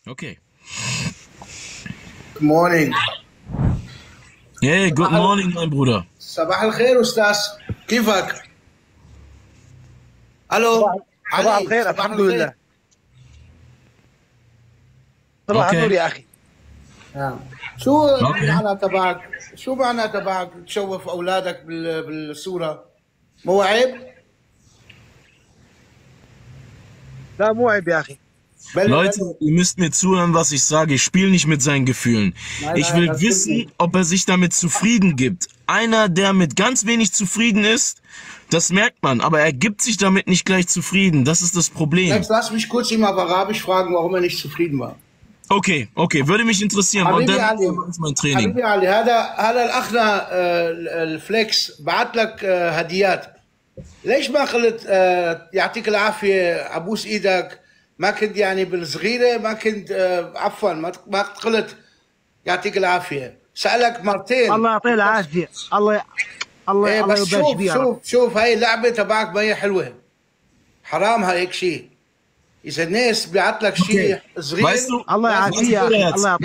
Okay. Good morning. Hey, good morning, mein Bruder. صباح الخير أستاذ كيفك؟ ألو صباح الخير. الحمد لله. صباح النور يا أخي. شو معنى تبعك؟ شو معنى تبعك تشوف أولادك بالصورة؟ مو عيب؟ لا مو عيب يا أخي. Leute, ihr müsst mir zuhören, was ich sage. Ich spiele nicht mit seinen Gefühlen. Ich will wissen, ob er sich damit zufrieden gibt. Einer, der mit ganz wenig zufrieden ist, das merkt man, aber er gibt sich damit nicht gleich zufrieden. Das ist das Problem. Jetzt lass mich kurz ihm auf Arabisch fragen, warum er nicht zufrieden war. Okay, okay, würde mich interessieren. Und dann ist mein Training. حبيبي علي هذا الأخنا الفليكس بعت لك هديات. ليش ما قلت يعطيك العافية أبوس إيدك؟ ما كنت يعني بالصغيرة ما كنت عفوا ما قلت يعطيك العافية. سألك مرتين. الله يعطيه العافية. الله بس يبارك فيه. شوف هاي اللعبة تبعك ما هي حلوة. حرام هيك شيء. إذا الناس بيعط لك شيء صغير. الله يعافيه يا أخي. الله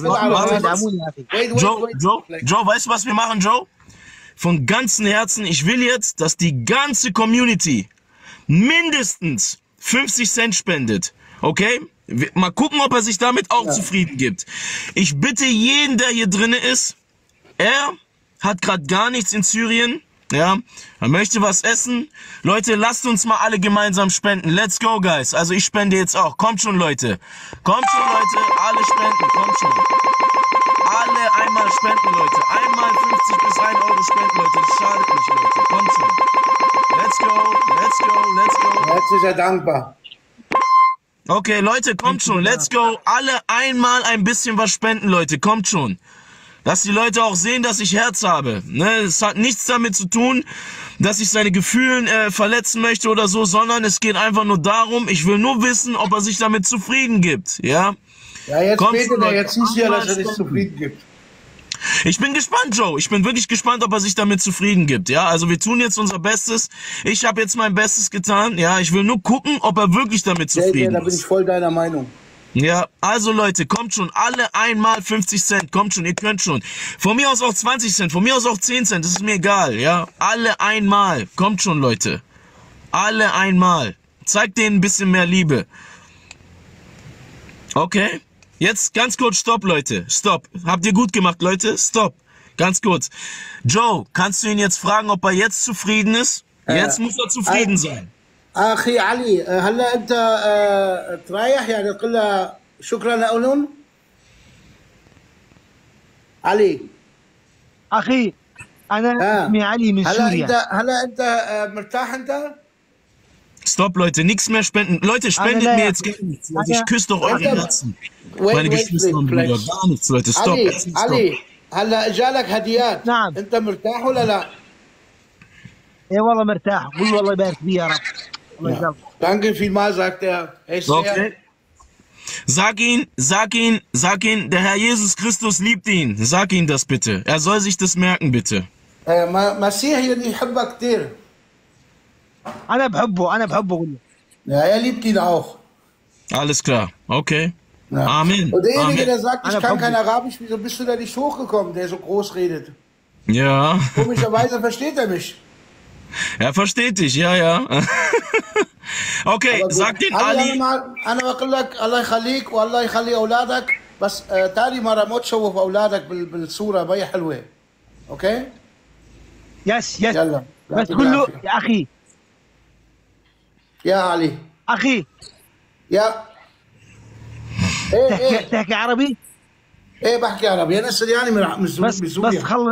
يعافيه. Joe, weißt du, was wir machen, Joe? Von ganzem Herzen, ich will jetzt, dass die ganze Community mindestens 50 Cent spendet, okay? Mal gucken, ob er sich damit auch zufrieden gibt. Ich bitte jeden, der hier drin ist, er hat gerade gar nichts in Syrien, ja, er möchte was essen. Leute, lasst uns mal alle gemeinsam spenden. Let's go, guys. Also ich spende jetzt auch. Kommt schon, Leute. Kommt schon, Leute. Alle spenden. Kommt schon. Alle einmal spenden, Leute. Einmal 50 bis 1 Euro spenden, Leute. Das schadet nicht, Leute. Kommt schon. Let's go, let's go, let's go. Jetzt ist er dankbar. Okay, Leute, kommt schon. Let's go. Alle einmal ein bisschen was spenden, Leute. Kommt schon. Dass die Leute auch sehen, dass ich Herz habe. Ne? Es hat nichts damit zu tun, dass ich seine Gefühle verletzen möchte oder so, sondern es geht einfach nur darum, ich will nur wissen, ob er sich damit zufrieden gibt. Ja, jetzt betet er, jetzt nicht hier, dass er sich zufrieden gibt. Ich bin gespannt, Joe. Ich bin wirklich gespannt, ob er sich damit zufrieden gibt. Ja, also wir tun jetzt unser Bestes. Ich habe jetzt mein Bestes getan. Ja, ich will nur gucken, ob er wirklich damit zufrieden ist. Da bin ich voll deiner Meinung. Ja, also Leute, kommt schon, alle einmal 50 Cent, kommt schon, ihr könnt schon. Von mir aus auch 20 Cent, von mir aus auch 10 Cent, das ist mir egal, ja. Alle einmal, kommt schon, Leute. Alle einmal. Zeigt denen ein bisschen mehr Liebe. Okay, jetzt ganz kurz, stopp, Leute, stopp. Habt ihr gut gemacht, Leute, stopp. Ganz kurz. Joe, kannst du ihn jetzt fragen, ob er jetzt zufrieden ist? Jetzt muss er zufrieden sein. أخي علي هلا أنت تريح يعني قل له شكرا لأولون علي أخي أنا اسمي علي من سوريا. هلا أنت مرتاح أنت؟ Stopp, Leute, nichts mehr spenden. Leute, spendet mir jetzt gar nichts. Also ich küsse doch eure Herzen. Meine Geschwister und Brüder, gar nichts, Leute. Stopp. علي هلا جالك هديات. نعم. أنت مرتاح ولا لا؟ إيه والله مرتاح. قول والله يبارك فيه يا رب. Danke vielmals, sagt er. Okay. Sag ihn, der Herr Jesus Christus liebt ihn. Sag ihn das bitte. Er soll sich das merken, bitte. مسيحي يحبك كثير. أنا بحبه قول له. Ja, er liebt ihn auch. Alles klar, okay. Ja. Amen. Und derjenige, der sagt, ich kann kein Arabisch, wieso bist du da nicht hochgekommen, der so groß redet? Ja. Komischerweise versteht er mich. Er versteht dich, ja. Okay, sag den Ali. أنا بقول لك الله يخليك والله يخلي أولادك بس تاني مرة ما تشوف أولادك بالصورة ما هي حلوة. أوكي؟ يس يلا. بس قول له يا أخي. يا علي. أخي. يا. إيه تحكي عربي؟ إيه بحكي عربي أنا سرياني من سوريا. بس خل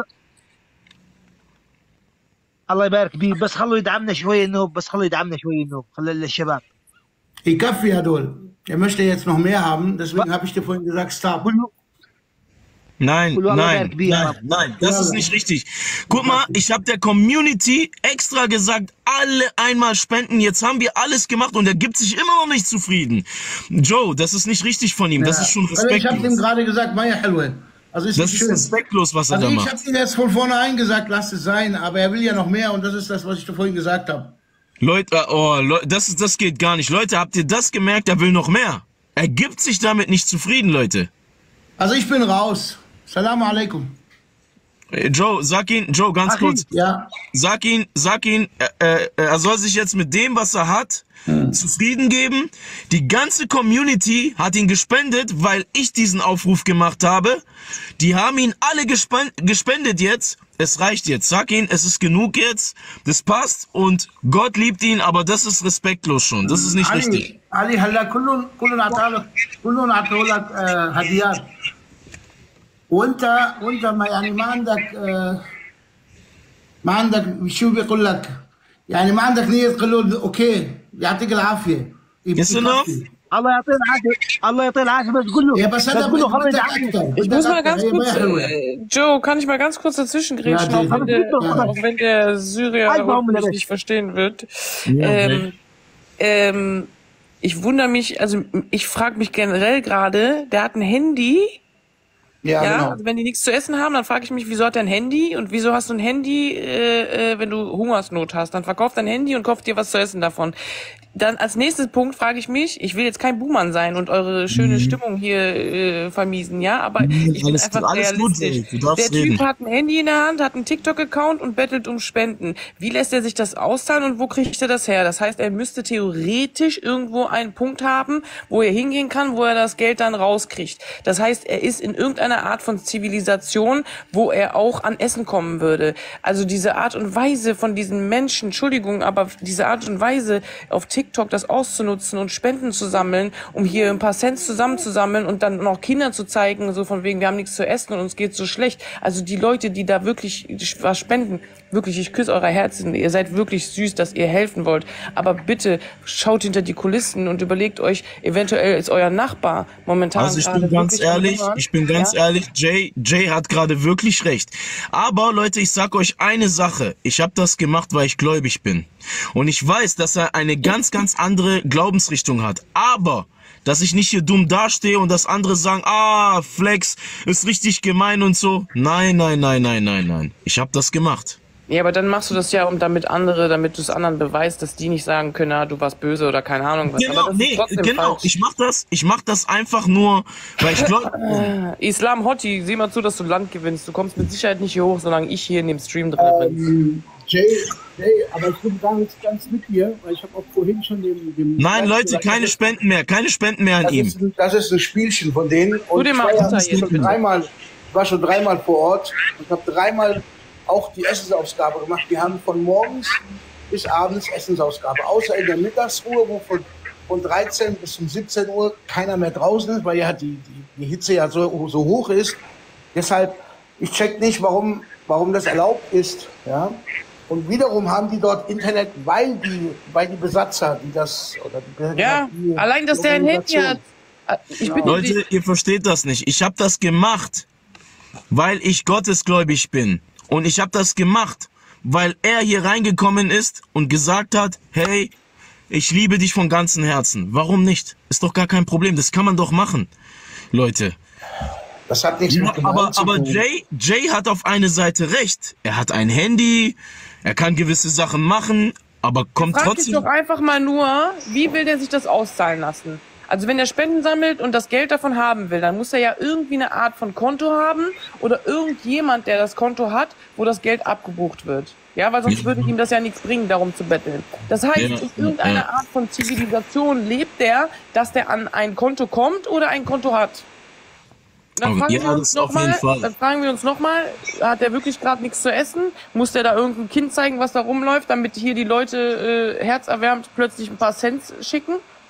الله يبارك فيه بس خلوا يدعمنا شوية النوب خلي الشباب. يكفي هدول. Er möchte jetzt noch mehr haben, deswegen habe ich dir vorhin gesagt, stop. Nein, das ist nicht richtig. Guck mal, ich habe der Community extra gesagt, alle einmal spenden. Jetzt haben wir alles gemacht und er gibt sich immer noch nicht zufrieden. Joe, das ist nicht richtig von ihm, das ist schon respektlos. Ich habe ihm gerade gesagt, Maya Helwe. Also das ist respektlos, was er da macht. Ich habe ihm jetzt von vornherein gesagt, lasst es sein, aber er will ja noch mehr und das ist das, was ich dir vorhin gesagt habe. Leute, das geht gar nicht. Leute, habt ihr das gemerkt? Er will noch mehr. Er gibt sich damit nicht zufrieden, Leute. Also ich bin raus. Salam alaikum. Joe, Joe, ganz kurz. Ja. Sag ihn, er soll sich jetzt mit dem, was er hat, zufrieden geben. Die ganze Community hat ihn gespendet, weil ich diesen Aufruf gemacht habe. Die haben ihn alle gespendet jetzt. Es reicht jetzt. Sag ihn, es ist genug jetzt. Das passt und Gott liebt ihn, aber das ist respektlos schon. Das ist nicht richtig. Ali, هلا كلهم عطوا لك هديات وانت ما يعني ما عندك شو بيقول لك يعني ما عندك نية تقول له اوكي يعطيك العافية. الله يعطيه العافية، الله يعطيه العافية، بس قول له Ja, بس هذا قول له خلص يدعمني. Ich muss mal ganz kurz, Joe, kann ich mal ganz kurz dazwischen grätschen, Ja, auch wenn der Syrier mich nicht verstehen wird. Ich wundere mich, also ich frage mich generell gerade, der hat ein Handy. Ja, genau. Also wenn die nichts zu essen haben, dann frage ich mich, wieso hat er ein Handy und wieso hast du ein Handy, wenn du Hungersnot hast? Dann verkauf dein Handy und kauf dir was zu essen davon. Dann als nächstes Punkt frage ich mich, ich will jetzt kein Buhmann sein und eure schöne Stimmung hier vermiesen, ja, aber ich bin einfach realistisch. Der Typ hat ein Handy in der Hand, hat einen TikTok-Account und bettelt um Spenden. Wie lässt er sich das auszahlen und wo kriegt er das her? Das heißt, er müsste theoretisch irgendwo einen Punkt haben, wo er hingehen kann, wo er das Geld dann rauskriegt. Das heißt, er ist in irgendeiner Art von Zivilisation, wo er auch an Essen kommen würde. Also diese Art und Weise von diesen Menschen, Entschuldigung, aber diese Art und Weise auf TikTok das auszunutzen und Spenden zu sammeln, um hier ein paar Cents zusammenzusammeln und dann noch Kinder zu zeigen, so von wegen, wir haben nichts zu essen und uns geht so schlecht. Also die Leute, die da wirklich was spenden, wirklich, ich küsse eure Herzen, ihr seid wirklich süß, dass ihr helfen wollt. Aber bitte schaut hinter die Kulissen und überlegt euch, eventuell ist euer Nachbar momentan. Also ich bin ganz ehrlich, Jay hat gerade wirklich recht. Aber Leute, ich sag euch eine Sache. Ich habe das gemacht, weil ich gläubig bin. Und ich weiß, dass er eine ganz andere Glaubensrichtung hat. Aber dass ich nicht hier dumm dastehe und dass andere sagen, Flex ist richtig gemein und so. Nein. Ich habe das gemacht. Ja, aber dann machst du das ja, damit du es anderen beweist, dass die nicht sagen können, du warst böse oder keine Ahnung was. Genau, falsch. Ich mach das einfach nur, weil ich glaube... Islam Hotti, sieh mal zu, dass du Land gewinnst. Du kommst mit Sicherheit nicht hier hoch, solange ich hier in dem Stream drin bin. Jay, aber ich bin gar nicht ganz mit dir, weil ich habe auch vorhin schon dem Nein, Leute, keine Spenden mehr an ihm. Das ist ein Spielchen von denen. Und ich war schon dreimal vor Ort und habe dreimal auch die Essensausgabe gemacht. Wir haben von morgens bis abends Essensausgabe, außer in der Mittagsruhe, wo von 13 bis um 17 Uhr keiner mehr draußen ist, weil ja die Hitze ja so hoch ist. Deshalb, ich check nicht, warum das erlaubt ist. Ja? Und wiederum haben die dort Internet, weil die Besatzer, allein, dass der ein Handy hat. Leute, ihr versteht das nicht. Ich habe das gemacht, weil ich gottesgläubig bin. Und ich habe das gemacht, weil er hier reingekommen ist und gesagt hat, hey, ich liebe dich von ganzem Herzen. Warum nicht? Ist doch gar kein Problem. Das kann man doch machen, Leute. Das hat nichts mit aber Jay hat auf eine Seite recht. Er hat ein Handy, er kann gewisse Sachen machen, aber kommt trotzdem... Frag dich doch einfach mal nur, wie will der sich das auszahlen lassen? Also wenn er Spenden sammelt und das Geld davon haben will, dann muss er ja irgendwie eine Art von Konto haben oder irgendjemand, der das Konto hat, wo das Geld abgebucht wird. Ja, weil sonst würde ihm das ja nichts bringen, darum zu betteln. Das heißt, in irgendeiner Art von Zivilisation lebt der, dass der an ein Konto kommt oder ein Konto hat. Dann fragen wir uns nochmal, hat der wirklich gerade nichts zu essen? Muss der da irgendein Kind zeigen, was da rumläuft, damit hier die Leute herzerwärmt plötzlich ein paar Cents schicken?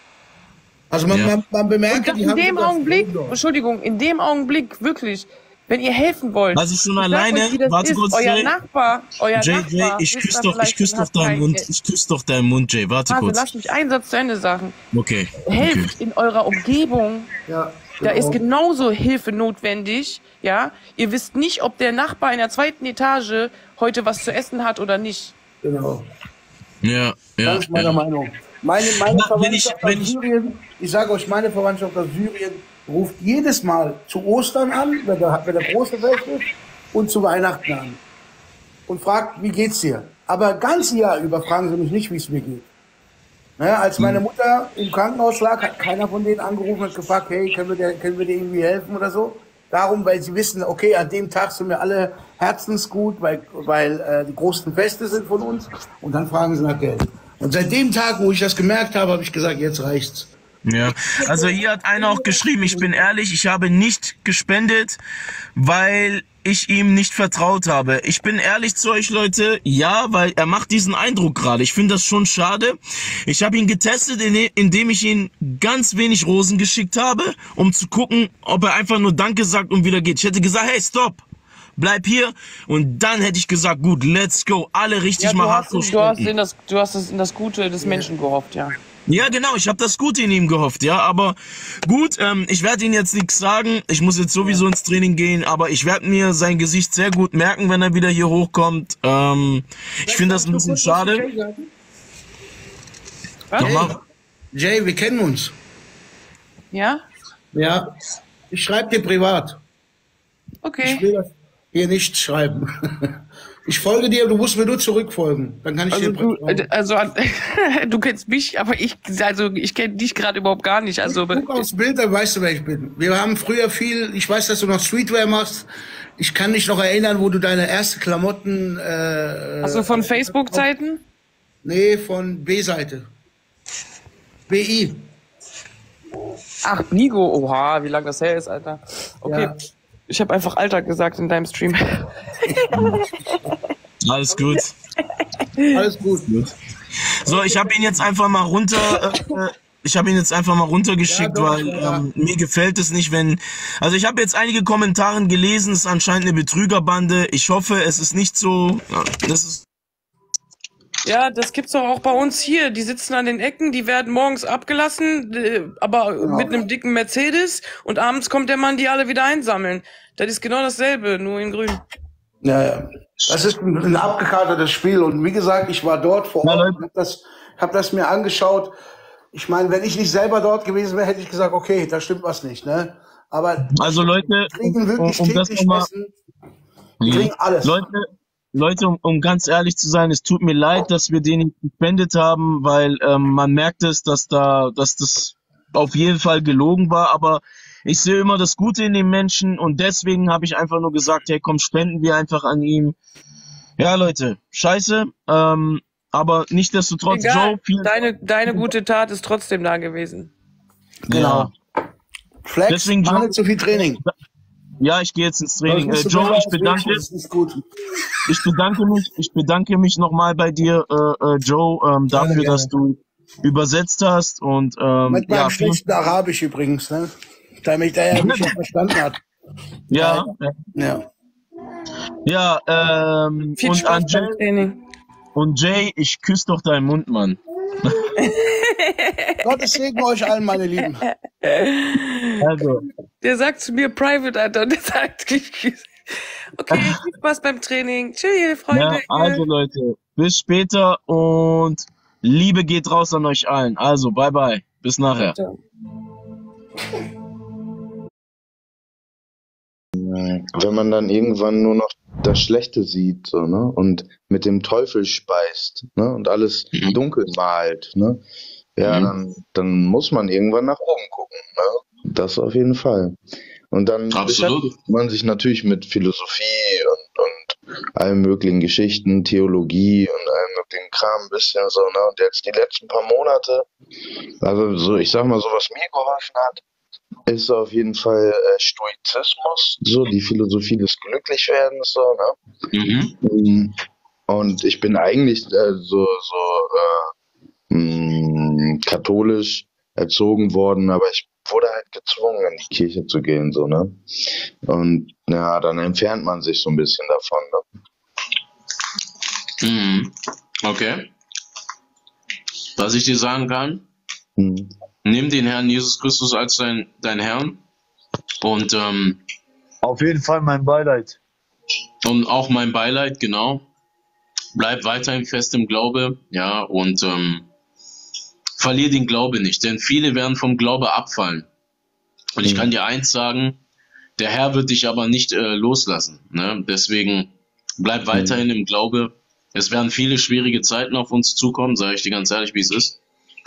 Also man bemerkt, und in dem Augenblick, Entschuldigung, in dem Augenblick wirklich, wenn ihr helfen wollt, also schon alleine, warte kurz, euer Nachbar, Jay, ich küsse doch deinen Mund, Jay, warte kurz. Lass mich einen Satz zu Ende sagen. Okay. Helft in eurer Umgebung. Ja, da ist genauso Hilfe notwendig, ja. Ihr wisst nicht, ob der Nachbar in der 2. Etage heute was zu essen hat oder nicht. Genau. Ja. Das ist meine Meinung. Meine Verwandtschaft aus Syrien, ich sage euch, meine Verwandtschaft aus Syrien ruft jedes Mal zu Ostern an, wenn der große Fest ist, und zu Weihnachten an. Und fragt, wie geht's dir? Aber das ganze Jahr über fragen sie mich nicht, wie es mir geht. Ne, als meine Mutter im Krankenhaus lag, hat keiner von denen angerufen und gefragt, hey, können wir dir irgendwie helfen oder so. Darum, weil sie wissen, okay, an dem Tag sind wir alle herzensgut, weil die großen Feste sind von uns. Und dann fragen sie nach Geld. Und seit dem Tag, wo ich das gemerkt habe, habe ich gesagt, jetzt reicht's. Ja, also hier hat einer auch geschrieben, ich bin ehrlich, ich habe nicht gespendet, weil ich ihm nicht vertraut habe. Ich bin ehrlich zu euch, Leute, ja, weil er macht diesen Eindruck gerade. Ich finde das schon schade. Ich habe ihn getestet, indem ich ihm ganz wenig Rosen geschickt habe, um zu gucken, ob er einfach nur Danke sagt und wieder geht. Ich hätte gesagt, hey, stopp, bleib hier. Und dann hätte ich gesagt, gut, let's go, alle richtig mal hart du hast in das Gute des Menschen gehofft, ja. Ja, genau, ich habe das Gute in ihm gehofft, ja, aber gut, ich werde Ihnen jetzt nichts sagen, ich muss jetzt sowieso ins Training gehen, aber ich werde mir sein Gesicht sehr gut merken, wenn er wieder hier hochkommt. Ich finde das ein bisschen schade. Nochmal. Jay, wir kennen uns. Ja? Ja, ich schreibe dir privat. Okay. Ich will das hier nicht schreiben. Ich folge dir, du musst mir nur zurückfolgen. Dann kann ich du kennst mich, aber ich kenne dich gerade überhaupt gar nicht. Also guck aufs Bild, dann weißt du, wer ich bin. Wir haben früher ich weiß, dass du noch Streetwear machst. Ich kann mich noch erinnern, wo du deine erste Klamotten... Hast du von Facebook-Zeiten? Nee, von B-Seite. BI. Ach, Bigo. Oha, wie lange das her ist, Alter. Okay. Ja. Ich habe einfach Alter gesagt in deinem Stream. Alles gut. Alles gut. So, ich habe ihn jetzt einfach mal runtergeschickt, weil mir gefällt es nicht, wenn... Also ich habe jetzt einige Kommentare gelesen, es ist anscheinend eine Betrügerbande. Ich hoffe, es ist nicht so... Ja, das gibt's doch auch bei uns hier. Die sitzen an den Ecken, die werden morgens abgelassen, aber mit einem dicken Mercedes, und abends kommt der Mann, die alle wieder einsammeln. Das ist genau dasselbe, nur in grün. Ja. Das ist ein abgekartetes Spiel, und wie gesagt, ich war dort vor Ort und hab das mir angeschaut. Ich meine, wenn ich nicht selber dort gewesen wäre, hätte ich gesagt, okay, da stimmt was nicht, ne? Aber also Leute, die kriegen wirklich täglich Essen, die kriegen alles. Leute, um ganz ehrlich zu sein, es tut mir leid, dass wir den nicht gespendet haben, weil man merkt es, dass das auf jeden Fall gelogen war, aber ich sehe immer das Gute in den Menschen, und deswegen habe ich einfach nur gesagt, hey, komm, spenden wir einfach an ihm. Ja, Leute, scheiße, aber nichtsdestotrotz, Joe, deine gute Tat ist trotzdem da gewesen. Genau. Ja. Flex, deswegen, mach nicht so viel Training. Ja, ich gehe jetzt ins Training. Joe, ich bedanke mich nochmal bei dir, Joe, dafür, dass du übersetzt hast, und mit meinem schlechten Arabisch übrigens, ne? Damit er mich ja verstanden hat. Ja. Viel und Spaß beim Training. Und Jay, ich küsse doch deinen Mund, Mann. Gottes Segen euch allen, meine Lieben. Also. Der sagt zu mir private, Alter, und der sagt, okay, viel Spaß beim Training. Tschüss, Freunde. Ja, also Leute, bis später, und Liebe geht raus an euch allen. Also, bye bye. Bis nachher. Wenn man dann irgendwann nur noch das Schlechte sieht, so, ne, und mit dem Teufel speist, ne, und alles dunkel malt, ne, ja, dann muss man irgendwann nach oben gucken, ne, das auf jeden Fall. Und dann beschäftigt man sich natürlich mit Philosophie und allen möglichen Geschichten, Theologie und allem möglichen Kram ein bisschen so, ne, und jetzt die letzten paar Monate, also so, ich sag mal, so was mir geholfen hat, ist auf jeden Fall Stoizismus, so die Philosophie des Glücklichwerdens, so, ne? Und ich bin eigentlich katholisch erzogen worden, aber ich wurde halt gezwungen, in die Kirche zu gehen, so, ne? Und ja, dann entfernt man sich so ein bisschen davon, ne? Okay. Was ich dir sagen kann, nimm den Herrn Jesus Christus als dein Herrn, und auf jeden Fall mein Beileid. Und auch mein Beileid, genau. Bleib weiterhin fest im Glaube, ja, und verlier den Glaube nicht, denn viele werden vom Glaube abfallen. Und ich kann dir eins sagen, der Herr wird dich aber nicht loslassen, ne? Deswegen bleib weiterhin im Glaube. Es werden viele schwierige Zeiten auf uns zukommen, sage ich dir ganz ehrlich, wie es ist.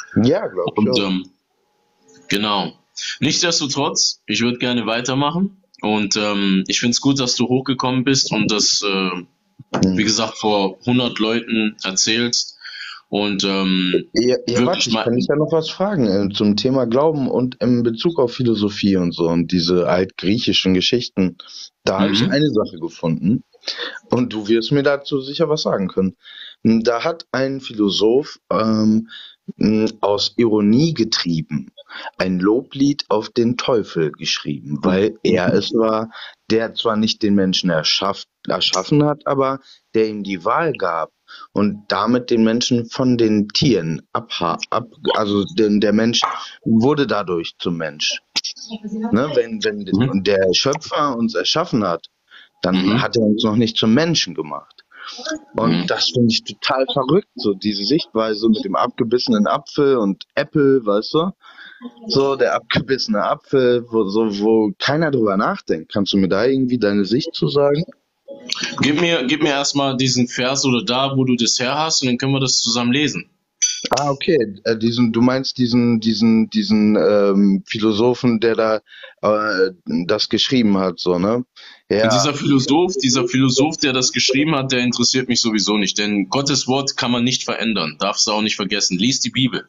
Ja, glaube ich Und auch. genau. Nichtsdestotrotz, ich würde gerne weitermachen. Und ich finde es gut, dass du hochgekommen bist und das, wie gesagt, vor 100 Leuten erzählst. Und Ja, wirklich warte, ich kann dich ja noch was fragen zum Thema Glauben und in Bezug auf Philosophie und so und diese altgriechischen Geschichten. Da habe ich eine Sache gefunden und du wirst mir dazu sicher was sagen können. Da hat ein Philosoph aus Ironie getrieben ein Loblied auf den Teufel geschrieben, weil er es war, der zwar nicht den Menschen erschaffen hat, aber der ihm die Wahl gab und damit den Menschen von den Tieren also der Mensch wurde dadurch zum Mensch. Ne? Wenn der Schöpfer uns erschaffen hat, dann hat er uns noch nicht zum Menschen gemacht. Und das finde ich total verrückt, so diese Sichtweise mit dem abgebissenen Apfel und Apple, weißt du? So der abgebissene Apfel, wo keiner drüber nachdenkt. Kannst du mir da irgendwie deine Sicht zu sagen? Gib mir erstmal diesen Vers oder da, wo du das her hast, und dann können wir das zusammen lesen. Ah, okay. Du meinst diesen Philosophen, der da das geschrieben hat, so, ne? Ja. Und dieser Philosoph, der das geschrieben hat, der interessiert mich sowieso nicht, denn Gottes Wort kann man nicht verändern, darfst du auch nicht vergessen. Lies die Bibel.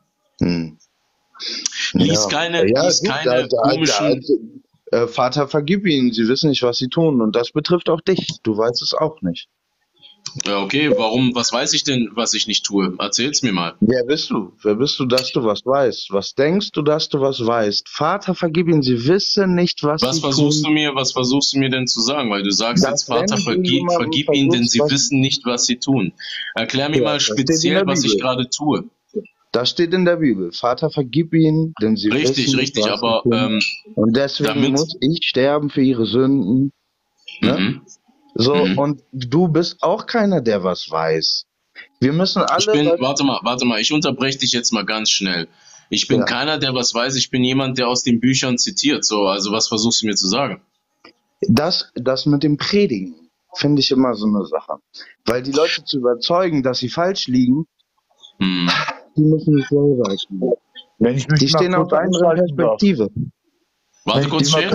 Lies keine komischen... Vater, vergib ihnen, sie wissen nicht, was sie tun. Und das betrifft auch dich. Du weißt es auch nicht. Ja, okay, warum? Was weiß ich denn, was ich nicht tue? Erzähl's mir mal. Wer bist du? Wer bist du, dass du was weißt? Was denkst du, dass du was weißt? Vater, vergib ihnen, sie wissen nicht, was sie tun. Was versuchst du mir denn zu sagen? Weil du sagst jetzt, Vater, vergib ihnen, denn sie wissen nicht, was sie tun. Erklär mir mal speziell, was ich gerade tue. Das steht in der Bibel. Vater, vergib ihnen, denn sie wissen nicht, was sie tun. Und deswegen muss ich sterben für ihre Sünden. Ne? Und du bist auch keiner, der was weiß. Wir müssen alle... Warte mal, ich unterbreche dich jetzt mal ganz schnell. Ich bin keiner, der was weiß, ich bin jemand, der aus den Büchern zitiert. So, also was versuchst du mir zu sagen? Das mit dem Predigen finde ich immer so eine Sache. Weil die Leute zu überzeugen, dass sie falsch liegen, die müssen nicht selber erkennen. Die stehen auf einer anderen Perspektive. Warte kurz, die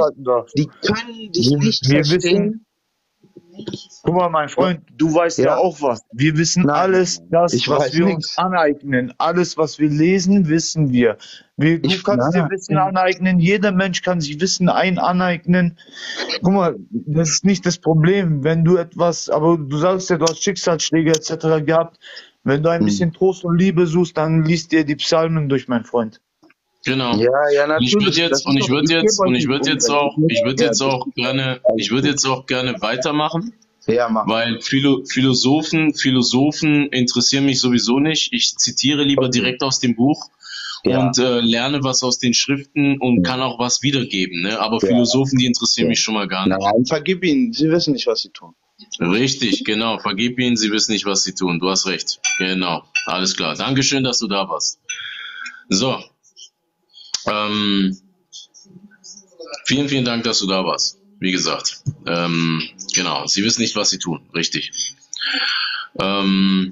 können dich nicht verstehen. Guck mal, mein Freund, du weißt ja auch was. Wir wissen alles, was wir uns aneignen. Alles, was wir lesen, wissen wir. Du kannst dir Wissen aneignen. Jeder Mensch kann sich Wissen aneignen. Guck mal, das ist nicht das Problem. Wenn du aber du sagst ja, du hast Schicksalsschläge etc. gehabt. Wenn du ein bisschen Trost und Liebe suchst, dann liest dir die Psalmen durch, mein Freund. Genau. Ja, natürlich. Ich würde jetzt auch gerne weitermachen. Ja, mach. Weil Philosophen interessieren mich sowieso nicht. Ich zitiere lieber direkt aus dem Buch und lerne was aus den Schriften und kann auch was wiedergeben. Ne? Aber Philosophen, die interessieren mich schon mal gar nicht. Nein, vergib ihnen, sie wissen nicht, was sie tun. Richtig, genau. Vergib ihnen, sie wissen nicht, was sie tun. Du hast recht. Genau. Alles klar. Dankeschön, dass du da warst. So. Vielen, vielen Dank, dass du da warst. Wie gesagt. Genau. Sie wissen nicht, was sie tun. Richtig. Wo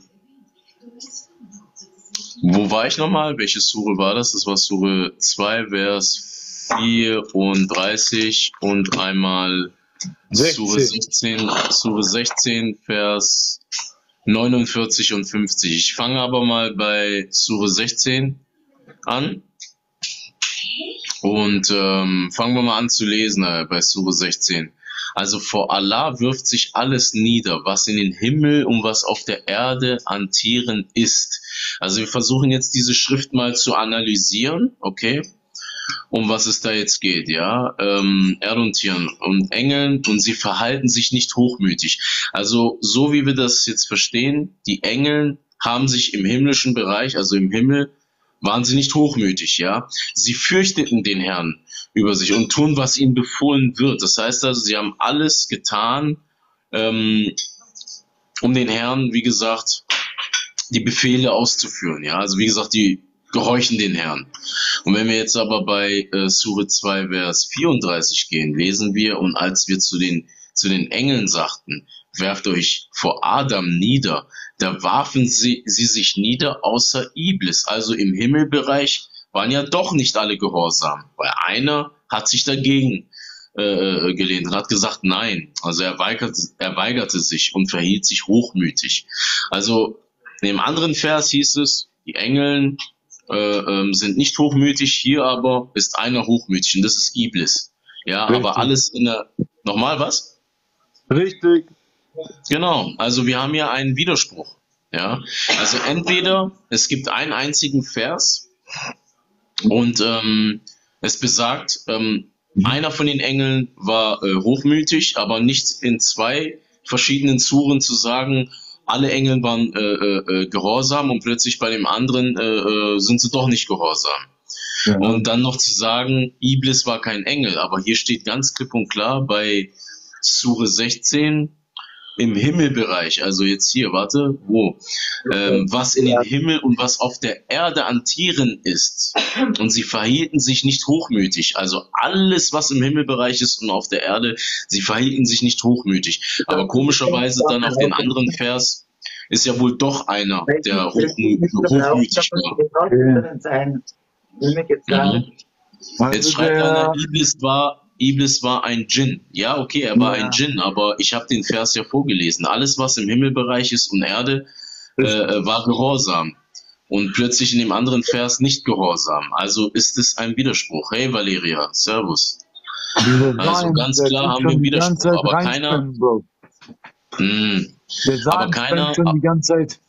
war ich nochmal? Welche Sure war das? Das war Sure 2, Vers 34 und einmal Sure 16, Vers 49 und 50. Ich fange aber mal bei Sure 16 an. Und fangen wir mal an zu lesen bei Sure 16. Also vor Allah wirft sich alles nieder, was in den Himmel und was auf der Erde an Tieren ist. Also wir versuchen jetzt diese Schrift mal zu analysieren, okay? Um was es da jetzt geht, ja? Erde und Tieren und Engeln, und sie verhalten sich nicht hochmütig. Also so wie wir das jetzt verstehen, die Engel haben sich im himmlischen Bereich, also im Himmel, waren sie nicht hochmütig, ja? Sie fürchteten den Herrn über sich und tun, was ihnen befohlen wird. Das heißt also, sie haben alles getan, um den Herrn, wie gesagt, die Befehle auszuführen, ja? Also wie gesagt, die gehorchen den Herrn. Und wenn wir jetzt aber bei Sure 2, Vers 34 gehen, lesen wir: Und als wir zu den zu den Engeln sagten, werft euch vor Adam nieder, da warfen sie sich nieder außer Iblis. Also im Himmelbereich waren ja doch nicht alle gehorsam, weil einer hat sich dagegen gelehnt und hat gesagt, nein. Also er weigerte sich und verhielt sich hochmütig. Also in dem anderen Vers hieß es, die Engeln sind nicht hochmütig, hier aber ist einer hochmütig und das ist Iblis. Ja, richtig. Aber alles in der... Nochmal was? Richtig. Genau, also wir haben ja einen Widerspruch. Ja, also entweder es gibt einen einzigen Vers und es besagt, einer von den Engeln war hochmütig, aber nicht in zwei verschiedenen Suren zu sagen, alle Engel waren gehorsam und plötzlich bei dem anderen sind sie doch nicht gehorsam. Ja. Und dann noch zu sagen, Iblis war kein Engel, aber hier steht ganz klipp und klar bei Sure 16, im Himmelbereich, also jetzt hier, warte, wo? Was in den Himmel und was auf der Erde an Tieren ist. Und sie verhielten sich nicht hochmütig. Also alles, was im Himmelbereich ist und auf der Erde, sie verhielten sich nicht hochmütig. Aber komischerweise dann auf den anderen Vers ist ja wohl doch einer, der hochmütig war. Jetzt schreibt einer, Iblis war ein Djinn. Ja, okay, er war ein Djinn, aber ich habe den Vers ja vorgelesen. Alles, was im Himmelbereich ist und Erde, war gehorsam. Und plötzlich in dem anderen Vers nicht gehorsam. Also ist es ein Widerspruch. Hey Valeria, Servus. Also ganz klar haben wir einen Widerspruch, aber keiner... aber keiner... schon die ganze Zeit.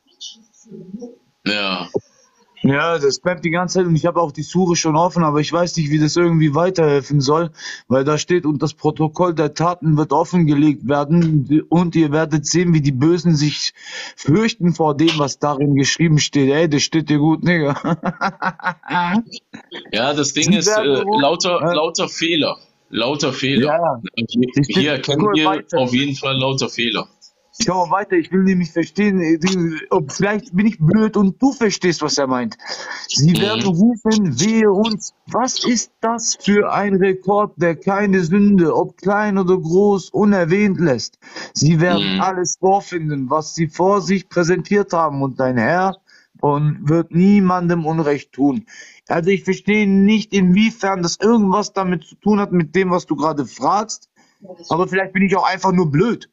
Ja. Ja, das bleibt die ganze Zeit und ich habe auch die Sure schon offen, aber ich weiß nicht, wie das irgendwie weiterhelfen soll, weil da steht, und das Protokoll der Taten wird offengelegt werden und ihr werdet sehen, wie die Bösen sich fürchten vor dem, was darin geschrieben steht. Ey, das steht dir gut, Nigga. Ja, das Ding ist lauter Fehler. Lauter Fehler. Ja. Hier erkennen wir auf jeden Fall lauter Fehler. Schau weiter, ich will nämlich verstehen, vielleicht bin ich blöd und du verstehst, was er meint. Sie werden rufen, wehe uns, was ist das für ein Rekord, der keine Sünde, ob klein oder groß, unerwähnt lässt. Sie werden alles vorfinden, was sie vor sich präsentiert haben, und dein Herr wird niemandem Unrecht tun. Also ich verstehe nicht, inwiefern das irgendwas damit zu tun hat, mit dem, was du gerade fragst, aber vielleicht bin ich auch einfach nur blöd.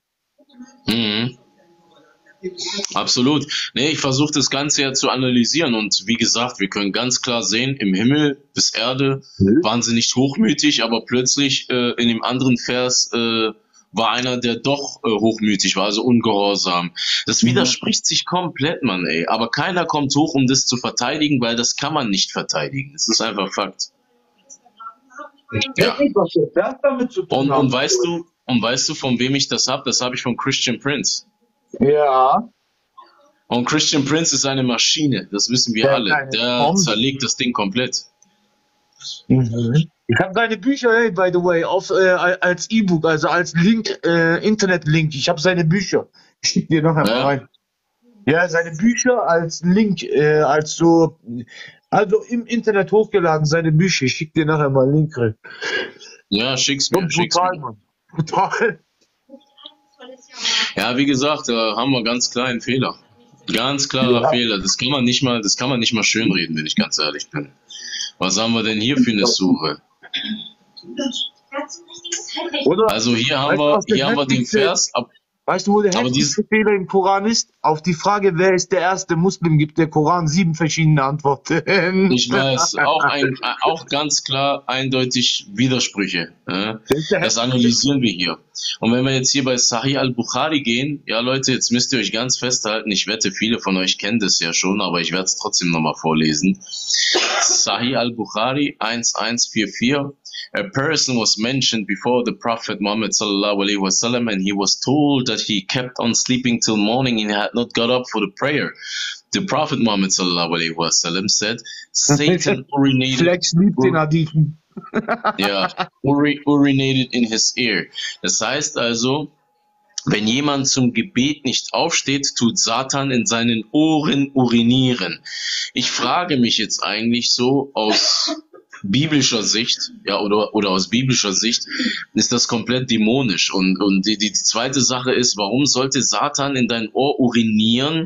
Absolut. Nee, ich versuche das Ganze ja zu analysieren und wie gesagt, wir können ganz klar sehen, im Himmel bis Erde waren sie nicht hochmütig, aber plötzlich in dem anderen Vers war einer, der doch hochmütig war, also ungehorsam. Das widerspricht sich komplett, Mann, ey. Aber keiner kommt hoch, um das zu verteidigen, weil das kann man nicht verteidigen. Das ist einfach Fakt. Ja. Und weißt du, von wem ich das habe? Das habe ich von Christian Prince. Ja. Und Christian Prince ist eine Maschine, das wissen wir alle. Der zerlegt das Ding komplett. Ich habe seine Bücher, hey, by the way, als E-Book, also als Link, Internet-Link. Ich habe seine Bücher. Ich schicke dir noch einmal rein. Ja, seine Bücher als Link, also im Internet hochgeladen, seine Bücher. Ich schicke dir nachher mal einen Link rein. Ja, schick's mir. Total. Ja, wie gesagt, da haben wir ganz kleinen Fehler. Ganz klarer Fehler. Das kann man nicht mal schönreden, wenn ich ganz ehrlich bin. Was haben wir denn hier für eine Suche? Also hier haben wir den Vers. Weißt du, wo der heftigste Fehler im Koran ist? Auf die Frage, wer ist der erste Muslim, gibt der Koran 7 verschiedene Antworten. Ich weiß, auch ganz klar eindeutig Widersprüche. Das analysieren wir hier. Und wenn wir jetzt hier bei Sahih al-Bukhari gehen, ja Leute, jetzt müsst ihr euch ganz festhalten, ich wette, viele von euch kennen das ja schon, aber ich werde es trotzdem nochmal vorlesen. Sahih al-Bukhari 1144. A person was mentioned before the Prophet Muhammad sallallahu alaihi wasallam, and he was told that he kept on sleeping till morning and had not got up for the prayer. The Prophet Muhammad sallallahu alaihi wasallam said, Satan urinated in his ear. Das heißt also, wenn jemand zum Gebet nicht aufsteht, tut Satan in seinen Ohren urinieren. Ich frage mich jetzt eigentlich so aus biblischer Sicht, ja, oder aus biblischer Sicht ist das komplett dämonisch. Und die zweite Sache ist, warum sollte Satan in dein Ohr urinieren,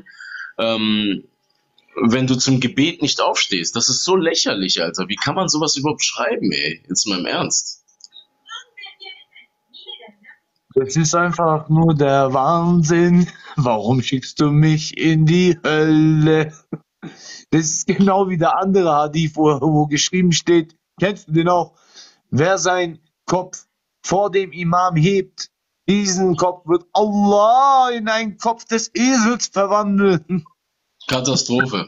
wenn du zum Gebet nicht aufstehst? Das ist so lächerlich, Alter. Wie kann man sowas überhaupt schreiben, ey? Jetzt mal im Ernst. Das ist einfach nur der Wahnsinn. Warum schickst du mich in die Hölle? Das ist genau wie der andere Hadith, wo geschrieben steht, kennst du den auch? Wer seinen Kopf vor dem Imam hebt, diesen Kopf wird Allah in einen Kopf des Esels verwandeln. Katastrophe.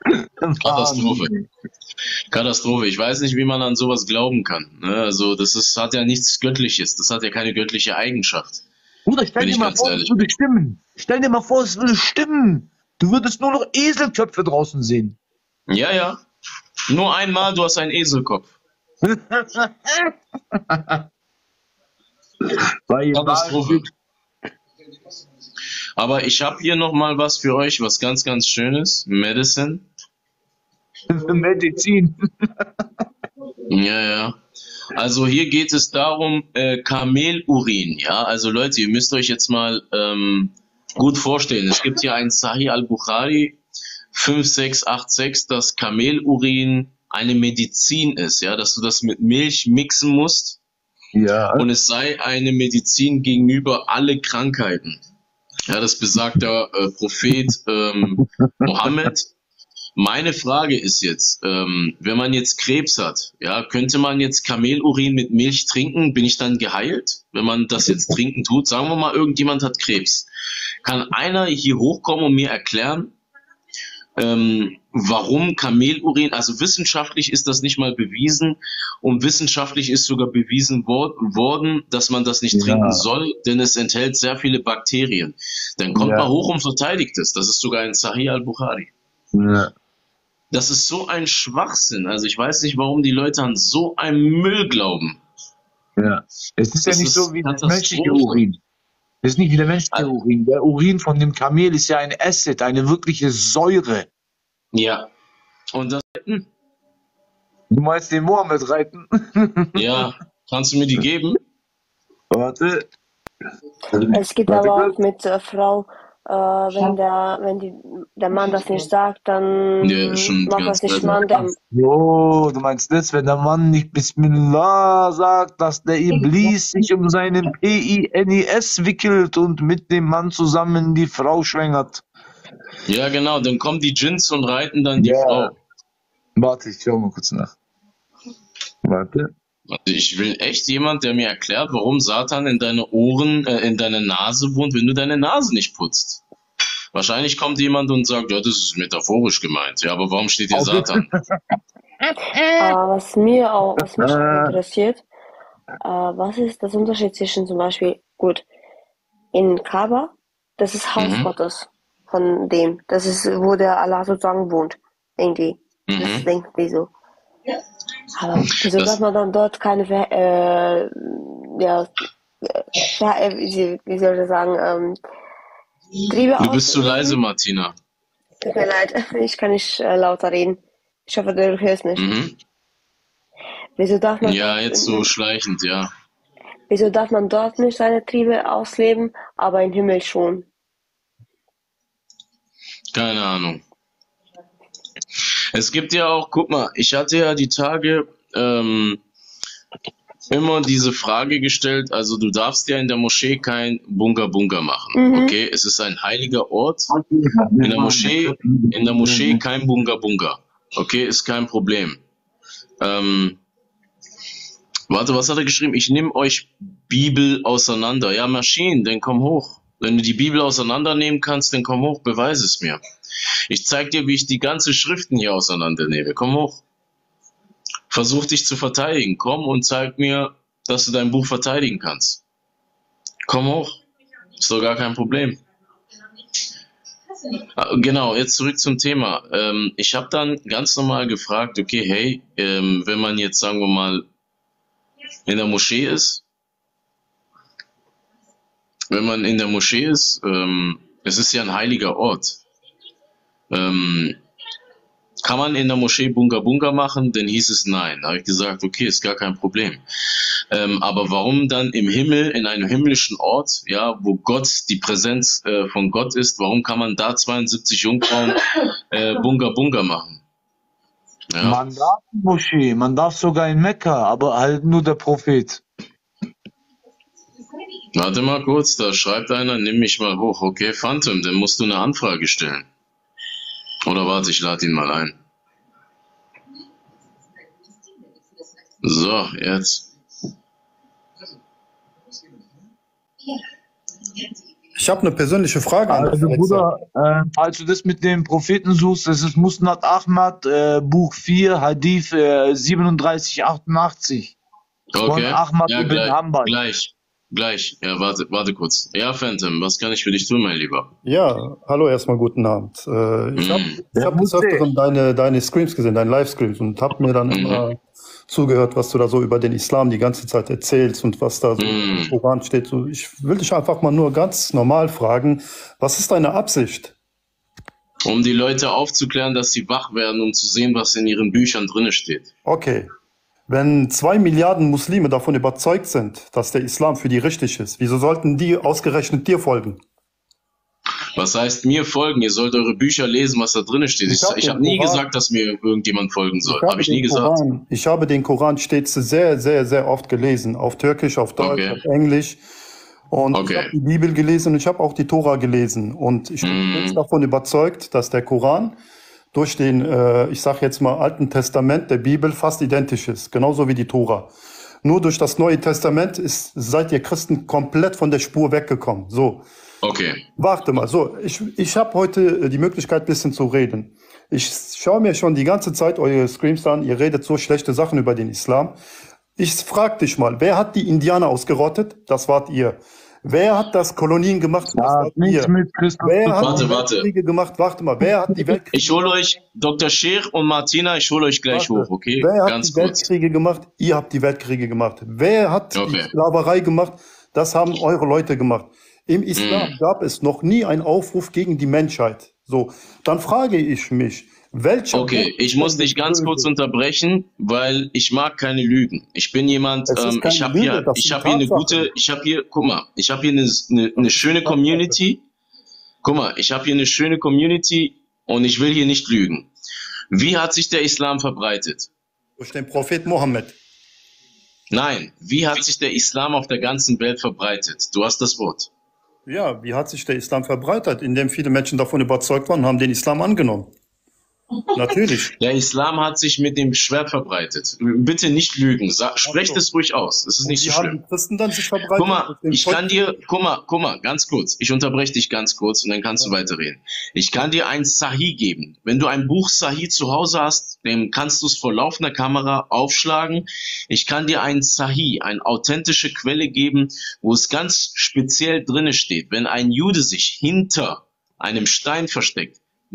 Katastrophe. Ich weiß nicht, wie man an sowas glauben kann. Ne? Also hat ja nichts Göttliches. Das hat ja keine göttliche Eigenschaft. Bruder, stell dir mal vor, es würde stimmen. Stell dir mal vor, es würde stimmen. Du würdest nur noch Eselköpfe draußen sehen. Ja, ja. Nur einmal, du hast einen Eselkopf. Katastrophe. Aber ich habe hier noch mal was für euch, was ganz, ganz Schönes. Medicine. Medizin. Ja, ja. Also hier geht es darum, Kamelurin. Ja, also Leute, ihr müsst euch jetzt mal gut vorstellen. Es gibt hier ein Sahih al-Bukhari 5686, dass Kamelurin eine Medizin ist. Ja, dass du das mit Milch mixen musst. Ja. Und es sei eine Medizin gegenüber alle Krankheiten. Ja, das besagt der Prophet Mohammed. Meine Frage ist jetzt, wenn man jetzt Krebs hat, ja, könnte man jetzt Kamelurin mit Milch trinken? Bin ich dann geheilt, wenn man das jetzt trinken tut? Sagen wir mal, irgendjemand hat Krebs. Kann einer hier hochkommen und mir erklären, warum Kamelurin, also wissenschaftlich ist das nicht mal bewiesen und wissenschaftlich ist sogar bewiesen worden, dass man das nicht trinken soll, denn es enthält sehr viele Bakterien. Dann kommt man hoch und verteidigt es. Das ist sogar ein Sahih al-Bukhari. Ja. Das ist so ein Schwachsinn. Also ich weiß nicht, warum die Leute an so einen Müll glauben. Ja. Es ist ja nicht so wie das menschliche Urin. Es ist nicht wie der menschliche Urin. Der Urin von dem Kamel ist ja ein Acid, eine wirkliche Säure. Ja. Und das... Du meinst den Mohammed reiten? Ja. Kannst du mir die geben? Warte. Es geht aber auch mit Frau, wenn der Mann das nicht sagt, dann macht das nicht Mann. Jo, du meinst das, wenn der Mann nicht Bismillah sagt, dass der Iblis sich um seinen Penis wickelt und mit dem Mann zusammen die Frau schwängert. Ja, genau, dann kommen die Djinns und reiten dann die Frau. Warte, ich schau mal kurz nach. Warte. Also ich will echt jemand, der mir erklärt, warum Satan in deine Ohren, in deine Nase wohnt, wenn du deine Nase nicht putzt. Wahrscheinlich kommt jemand und sagt, ja, das ist metaphorisch gemeint. Ja, aber warum steht hier Satan? Was mich auch interessiert, was ist das Unterschied zwischen zum Beispiel, gut, in Kaaba, das ist Haus Gottes von dem, das ist, wo der Allah sozusagen wohnt, irgendwie. Das denkt die so. Aber wieso darf man dann dort keine, wie soll ich sagen, Triebe Du bist zu leise, Martina. Tut mir leid, ich kann nicht lauter reden. Ich hoffe, du hörst mich. Wieso darf man Ja, jetzt so schleichend, ja. Wieso darf man dort nicht seine Triebe ausleben, aber im Himmel schon? Keine Ahnung. Es gibt ja auch, guck mal, ich hatte ja die Tage immer diese Frage gestellt, also du darfst ja in der Moschee kein Bunga Bunga machen, okay? Es ist ein heiliger Ort. In der Moschee kein Bunga Bunga, okay? Ist kein Problem. Warte, was hat er geschrieben? Ich nehme euch Bibel auseinander. Ja, Maschinen, dann komm hoch. Wenn du die Bibel auseinandernehmen kannst, dann komm hoch, beweise es mir. Ich zeig dir, wie ich die ganze Schriften hier auseinandernehme. Komm hoch. Versuch dich zu verteidigen. Komm und zeig mir, dass du dein Buch verteidigen kannst. Komm hoch. Ist doch gar kein Problem. Genau, jetzt zurück zum Thema. Ich habe dann ganz normal gefragt, okay, hey, wenn man jetzt, sagen wir mal, in der Moschee ist, es ist ja ein heiliger Ort. kann man in der Moschee Bunga Bunga machen? Dann hieß es nein. Da habe ich gesagt, okay, ist gar kein Problem. Aber warum dann im Himmel, in einem himmlischen Ort, ja, wo Gott, die Präsenz von Gott ist, warum kann man da 72 Jungfrauen Bunga Bunga machen? Ja. Man darf in Moschee, man darf sogar in Mekka, aber halt nur der Prophet. Warte mal kurz, da schreibt einer, nimm mich mal hoch. Okay, Phantom, dann musst du eine Anfrage stellen. Oder warte, ich lade ihn mal ein. So, jetzt. Ich habe eine persönliche Frage an Also Bruder, falls du das mit dem Propheten suchst, das ist Musnad Ahmad, Buch 4, Hadith 3788. Okay, Von Ahmad ja, ibn Hanbal. gleich. Ja, warte kurz. Ja, Phantom, was kann ich für dich tun, mein Lieber? Ja, hallo erstmal, guten Abend. Ich hab des Öfteren deine Streams gesehen, deine Livestreams und habe mir dann immer zugehört, was du da so über den Islam die ganze Zeit erzählst und was da so im Koran steht. So, ich will dich einfach mal nur ganz normal fragen, was ist deine Absicht? Um die Leute aufzuklären, dass sie wach werden, um zu sehen, was in ihren Büchern drin steht. Okay. Wenn 2 Milliarden Muslime davon überzeugt sind, dass der Islam für die richtig ist, wieso sollten die ausgerechnet dir folgen? Was heißt mir folgen? Ihr sollt eure Bücher lesen, was da drin steht. Ich habe nie gesagt, dass mir irgendjemand folgen soll. Habe ich nie gesagt. Ich habe den Koran stets sehr, sehr, sehr oft gelesen. Auf Türkisch, auf Deutsch, auf Englisch. Und ich habe die Bibel gelesen und ich habe auch die Tora gelesen. Und ich bin jetzt davon überzeugt, dass der Koran durch den, ich sage jetzt mal, Alten Testament der Bibel fast identisch ist. Genauso wie die Tora. Nur durch das Neue Testament seid ihr Christen komplett von der Spur weggekommen. So. Okay. Warte mal, so, ich habe heute die Möglichkeit, ein bisschen zu reden. Ich schaue mir schon die ganze Zeit eure Streams an, ihr redet so schlechte Sachen über den Islam. Ich frage dich mal, wer hat die Indianer ausgerottet? Das wart ihr. Wer hat das Kolonien gemacht? Das wart ihr. Wer hat die Weltkriege gemacht? Warte mal, wer hat die Weltkriege Ich hole euch, Dr. Sheikh und Martina, ich hole euch gleich hoch, okay? Wer hat die Weltkriege gemacht? Ihr habt die Weltkriege gemacht. Wer hat die Sklaverei gemacht? Das haben eure Leute gemacht. Im Islam gab es noch nie einen Aufruf gegen die Menschheit. So, dann frage ich mich, welcher... Okay, ich muss dich ganz kurz unterbrechen, weil ich mag keine Lügen. Ich bin jemand, ich habe hier eine schöne Community. Guck mal, ich habe hier eine schöne Community und ich will hier nicht lügen. Wie hat sich der Islam verbreitet? Durch den Prophet Mohammed. Nein, wie hat sich der Islam auf der ganzen Welt verbreitet? Du hast das Wort. Ja, wie hat sich der Islam verbreitet? Indem viele Menschen davon überzeugt waren und haben den Islam angenommen. Natürlich. Der Islam hat sich mit dem Schwert verbreitet. Bitte nicht lügen. Sprecht es ruhig aus. Es ist nicht so schlimm. Haben die Christen dann sich verbreitet? Guck mal, ganz kurz. Ich unterbreche dich ganz kurz und dann kannst du weiterreden. Ich kann dir ein Sahih geben. Wenn du ein Buch Sahih zu Hause hast, dann kannst du es vor laufender Kamera aufschlagen. Ich kann dir ein Sahih, eine authentische Quelle geben, wo es ganz speziell drinne steht. Wenn ein Jude sich hinter einem Stein versteckt,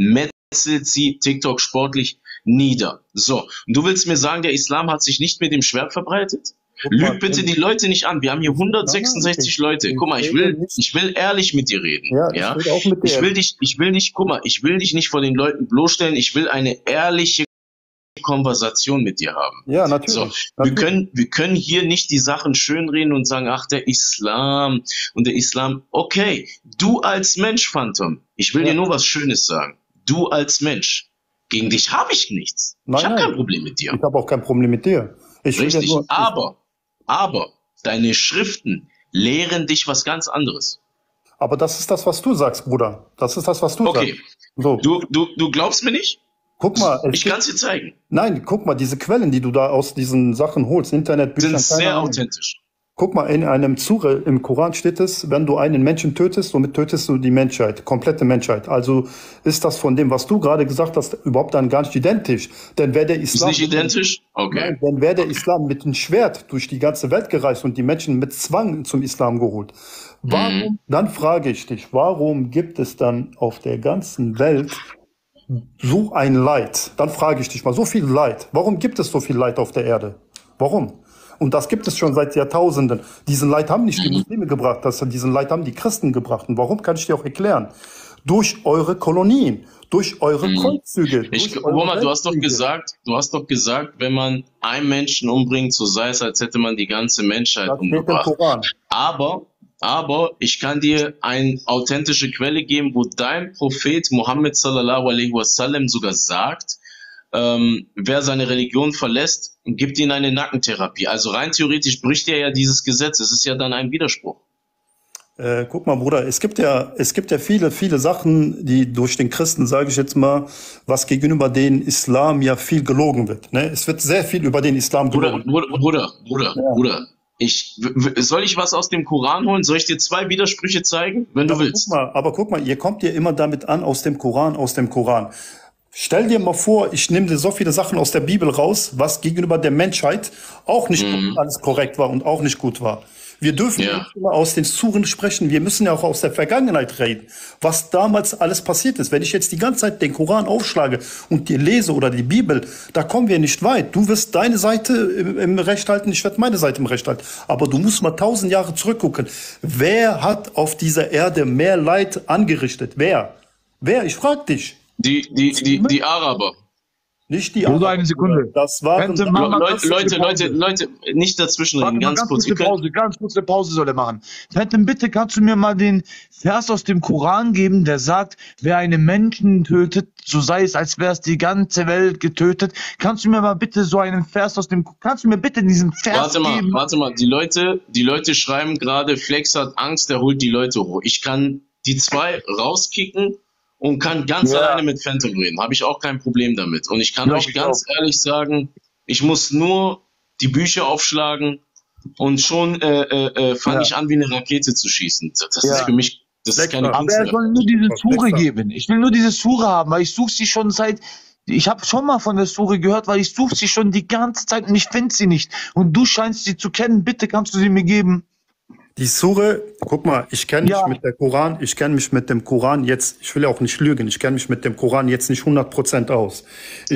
sie TikTok sportlich nieder. So, und du willst mir sagen, der Islam hat sich nicht mit dem Schwert verbreitet? Lüg bitte die Leute nicht an. Wir haben hier 166 Leute. Guck mal, ich will ehrlich mit dir reden. Ja? Ich will dich nicht vor den Leuten bloßstellen. Ich will eine ehrliche Konversation mit dir haben. Ja, natürlich. So, wir können hier nicht die Sachen schönreden und sagen, ach, der Islam und der Islam. Okay, du als Mensch, Phantom, ich will dir nur was Schönes sagen. Du als Mensch. Gegen dich habe ich nichts. Ich habe kein Problem mit dir. Ich habe auch kein Problem mit dir. Richtig, aber deine Schriften lehren dich was ganz anderes. Aber das ist das, was du sagst, Bruder. Das ist das, was du sagst. Okay, so. Du glaubst mir nicht? Guck mal. Ich kann es dir zeigen. Nein, guck mal, diese Quellen, die du da aus diesen Sachen holst, Internetbücher. Sind sehr authentisch. Guck mal, in einem Sure im Koran steht es, wenn du einen Menschen tötest, somit tötest du die Menschheit, komplette Menschheit. Also ist das von dem, was du gerade gesagt hast, überhaupt dann gar nicht identisch. Denn wäre der Islam... Ist nicht identisch? Okay. Nein, denn wäre der Islam mit dem Schwert durch die ganze Welt gereist und die Menschen mit Zwang zum Islam geholt. Warum, dann frage ich dich, warum gibt es dann auf der ganzen Welt so ein Leid? Dann frage ich dich mal, so viel Leid. Warum gibt es so viel Leid auf der Erde? Warum? Und das gibt es schon seit Jahrtausenden. Diesen Leid haben nicht die Muslime gebracht, diesen Leid haben die Christen gebracht. Und warum, kann ich dir auch erklären. durch eure Kolonien, durch eure Kreuzzüge. Roman, du hast doch gesagt, wenn man einen Menschen umbringt, so sei es, als hätte man die ganze Menschheit umgebracht. Aber ich kann dir eine authentische Quelle geben, wo dein Prophet Muhammad sallallahu alaihi wasallam sogar sagt, wer seine Religion verlässt, gibt ihm eine Nackentherapie. Also rein theoretisch bricht er ja dieses Gesetz. Es ist ja dann ein Widerspruch. Guck mal, Bruder, es gibt ja viele, viele Sachen, die durch den Christen, sage ich jetzt mal, was gegenüber den Islam ja viel gelogen wird. Ne? Es wird sehr viel über den Islam gelogen. Bruder, soll ich was aus dem Koran holen? Soll ich dir 2 Widersprüche zeigen, wenn du willst? Guck mal, ihr kommt ja immer damit an, aus dem Koran. Stell dir mal vor, ich nehme dir so viele Sachen aus der Bibel raus, was gegenüber der Menschheit auch nicht alles korrekt war und auch nicht gut war. Wir dürfen nicht immer aus den Suren sprechen. Wir müssen ja auch aus der Vergangenheit reden, was damals alles passiert ist. Wenn ich jetzt die ganze Zeit den Koran aufschlage und dir lese oder die Bibel, da kommen wir nicht weit. Du wirst deine Seite im Recht halten, ich werde meine Seite im Recht halten. Aber du musst mal 1000 Jahre zurückgucken. Wer hat auf dieser Erde mehr Leid angerichtet? Wer? Ich frage dich. Die Araber. Nicht die Araber. Eine Sekunde. Das waren Leute, nicht dazwischen reden, ganz kurz. Ganz kurze Pause soll er machen. Phantom, bitte kannst du mir mal den Vers aus dem Koran geben, der sagt, wer einen Menschen tötet, so sei es, als wäre es die ganze Welt getötet. Kannst du mir mal bitte so einen Vers kannst du mir bitte diesen Vers geben? Warte mal, die Leute schreiben gerade, Flex hat Angst, der holt die Leute hoch. Ich kann die 2 rauskicken und kann ganz alleine mit Phantom reden. Habe ich auch kein Problem damit. Und ich kann euch ganz ehrlich sagen, ich muss nur die Bücher aufschlagen und schon fange ich an, wie eine Rakete zu schießen. Das ist für mich, das ist keine Kunst mehr. Aber er soll nur diese Sure geben. Ich will nur diese Sure haben, weil ich suche sie schon ich habe schon mal von der Sure gehört, weil ich suche sie schon die ganze Zeit und ich finde sie nicht. Und du scheinst sie zu kennen. Bitte kannst du sie mir geben. Die Sure, guck mal, ich kenne mich mit dem Koran jetzt, ich will ja auch nicht lügen, ich kenne mich mit dem Koran jetzt nicht 100% aus.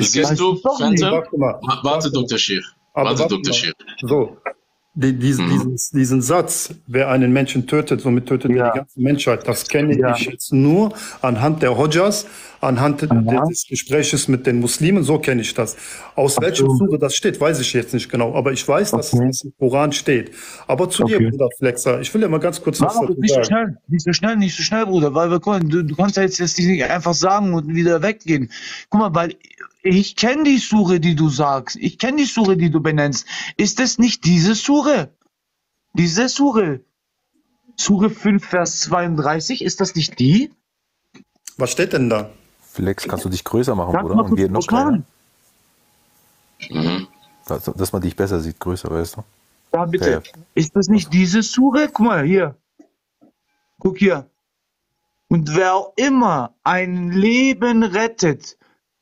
Warte, Dr. Sheikh. So, diesen Satz, wer einen Menschen tötet, somit tötet er die ganze Menschheit, das kenne ich jetzt nur anhand der Hodjas, anhand des Gespräches mit den Muslimen, so kenne ich das. Aus welcher Sure das steht, weiß ich jetzt nicht genau, aber ich weiß, dass es im Koran steht. Aber zu dir, Bruder Flexer, ich will ja mal ganz kurz was dazu sagen. Nicht so schnell, Bruder, weil du kannst ja jetzt nicht einfach sagen und wieder weggehen. Guck mal, weil ich kenne die Sure, die du sagst. Ich kenne die Sure, die du benennst. Ist es nicht diese Sure? Diese Sure. Sure 5, Vers 32, ist das nicht die? Was steht denn da? Flex, kannst du dich größer machen, Bruder? Und wir noch kleiner. Dass man dich besser sieht, größer, weißt du? Ja, bitte. Ist das nicht diese Sure? Guck mal, hier. Guck hier. Und wer auch immer ein Leben rettet,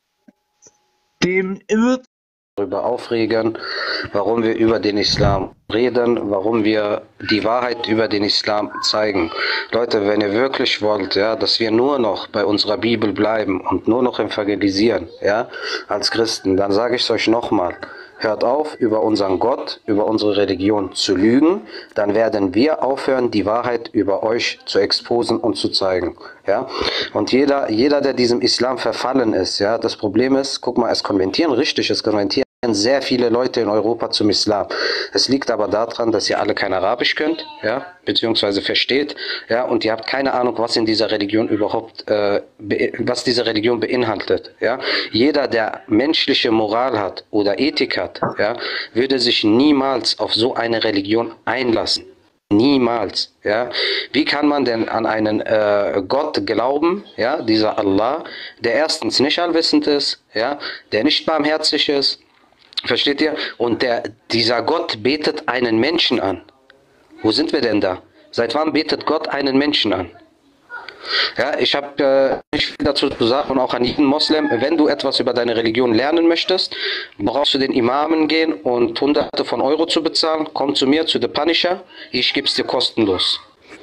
dem wird darüber aufregen, warum wir über den Islam reden, warum wir die Wahrheit über den Islam zeigen. Leute, wenn ihr wirklich wollt, dass wir nur noch bei unserer Bibel bleiben und nur noch evangelisieren, als Christen, dann sage ich es euch nochmal. Hört auf, über unseren Gott, über unsere Religion zu lügen, dann werden wir aufhören, die Wahrheit über euch zu exposen und zu zeigen. Und jeder, der diesem Islam verfallen ist, das Problem ist, guck mal, es konvertieren sehr viele Leute in Europa zum Islam. Es liegt aber daran, dass ihr alle kein Arabisch könnt, beziehungsweise versteht, und ihr habt keine Ahnung, was in dieser Religion überhaupt, was diese Religion beinhaltet, Jeder, der menschliche Moral hat oder Ethik hat, würde sich niemals auf so eine Religion einlassen. Niemals, Wie kann man denn an einen Gott glauben, dieser Allah, der erstens nicht allwissend ist, der nicht barmherzig ist, versteht ihr? Und dieser Gott betet einen Menschen an. Wo sind wir denn da? Seit wann betet Gott einen Menschen an? Ich habe nicht viel dazu zu sagen und auch an jeden Moslem, wenn du etwas über deine Religion lernen möchtest, brauchst du den Imamen gehen und Hunderte von Euro zu bezahlen. Komm zu mir, zu The Punisher, ich gebe es dir kostenlos.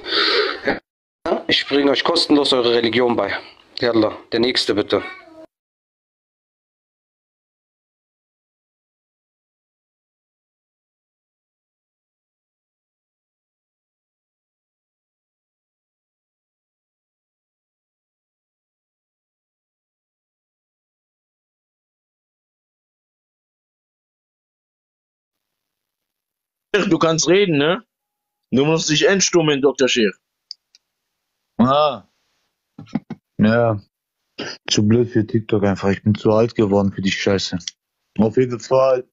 Ich bringe euch kostenlos eure Religion bei. Yallah, der nächste bitte. Du kannst reden, ne? Du musst dich entstummen, Dr. Scheer. Ah. Ja. Zu blöd für TikTok einfach. Ich bin zu alt geworden für die Scheiße. Auf jeden Fall.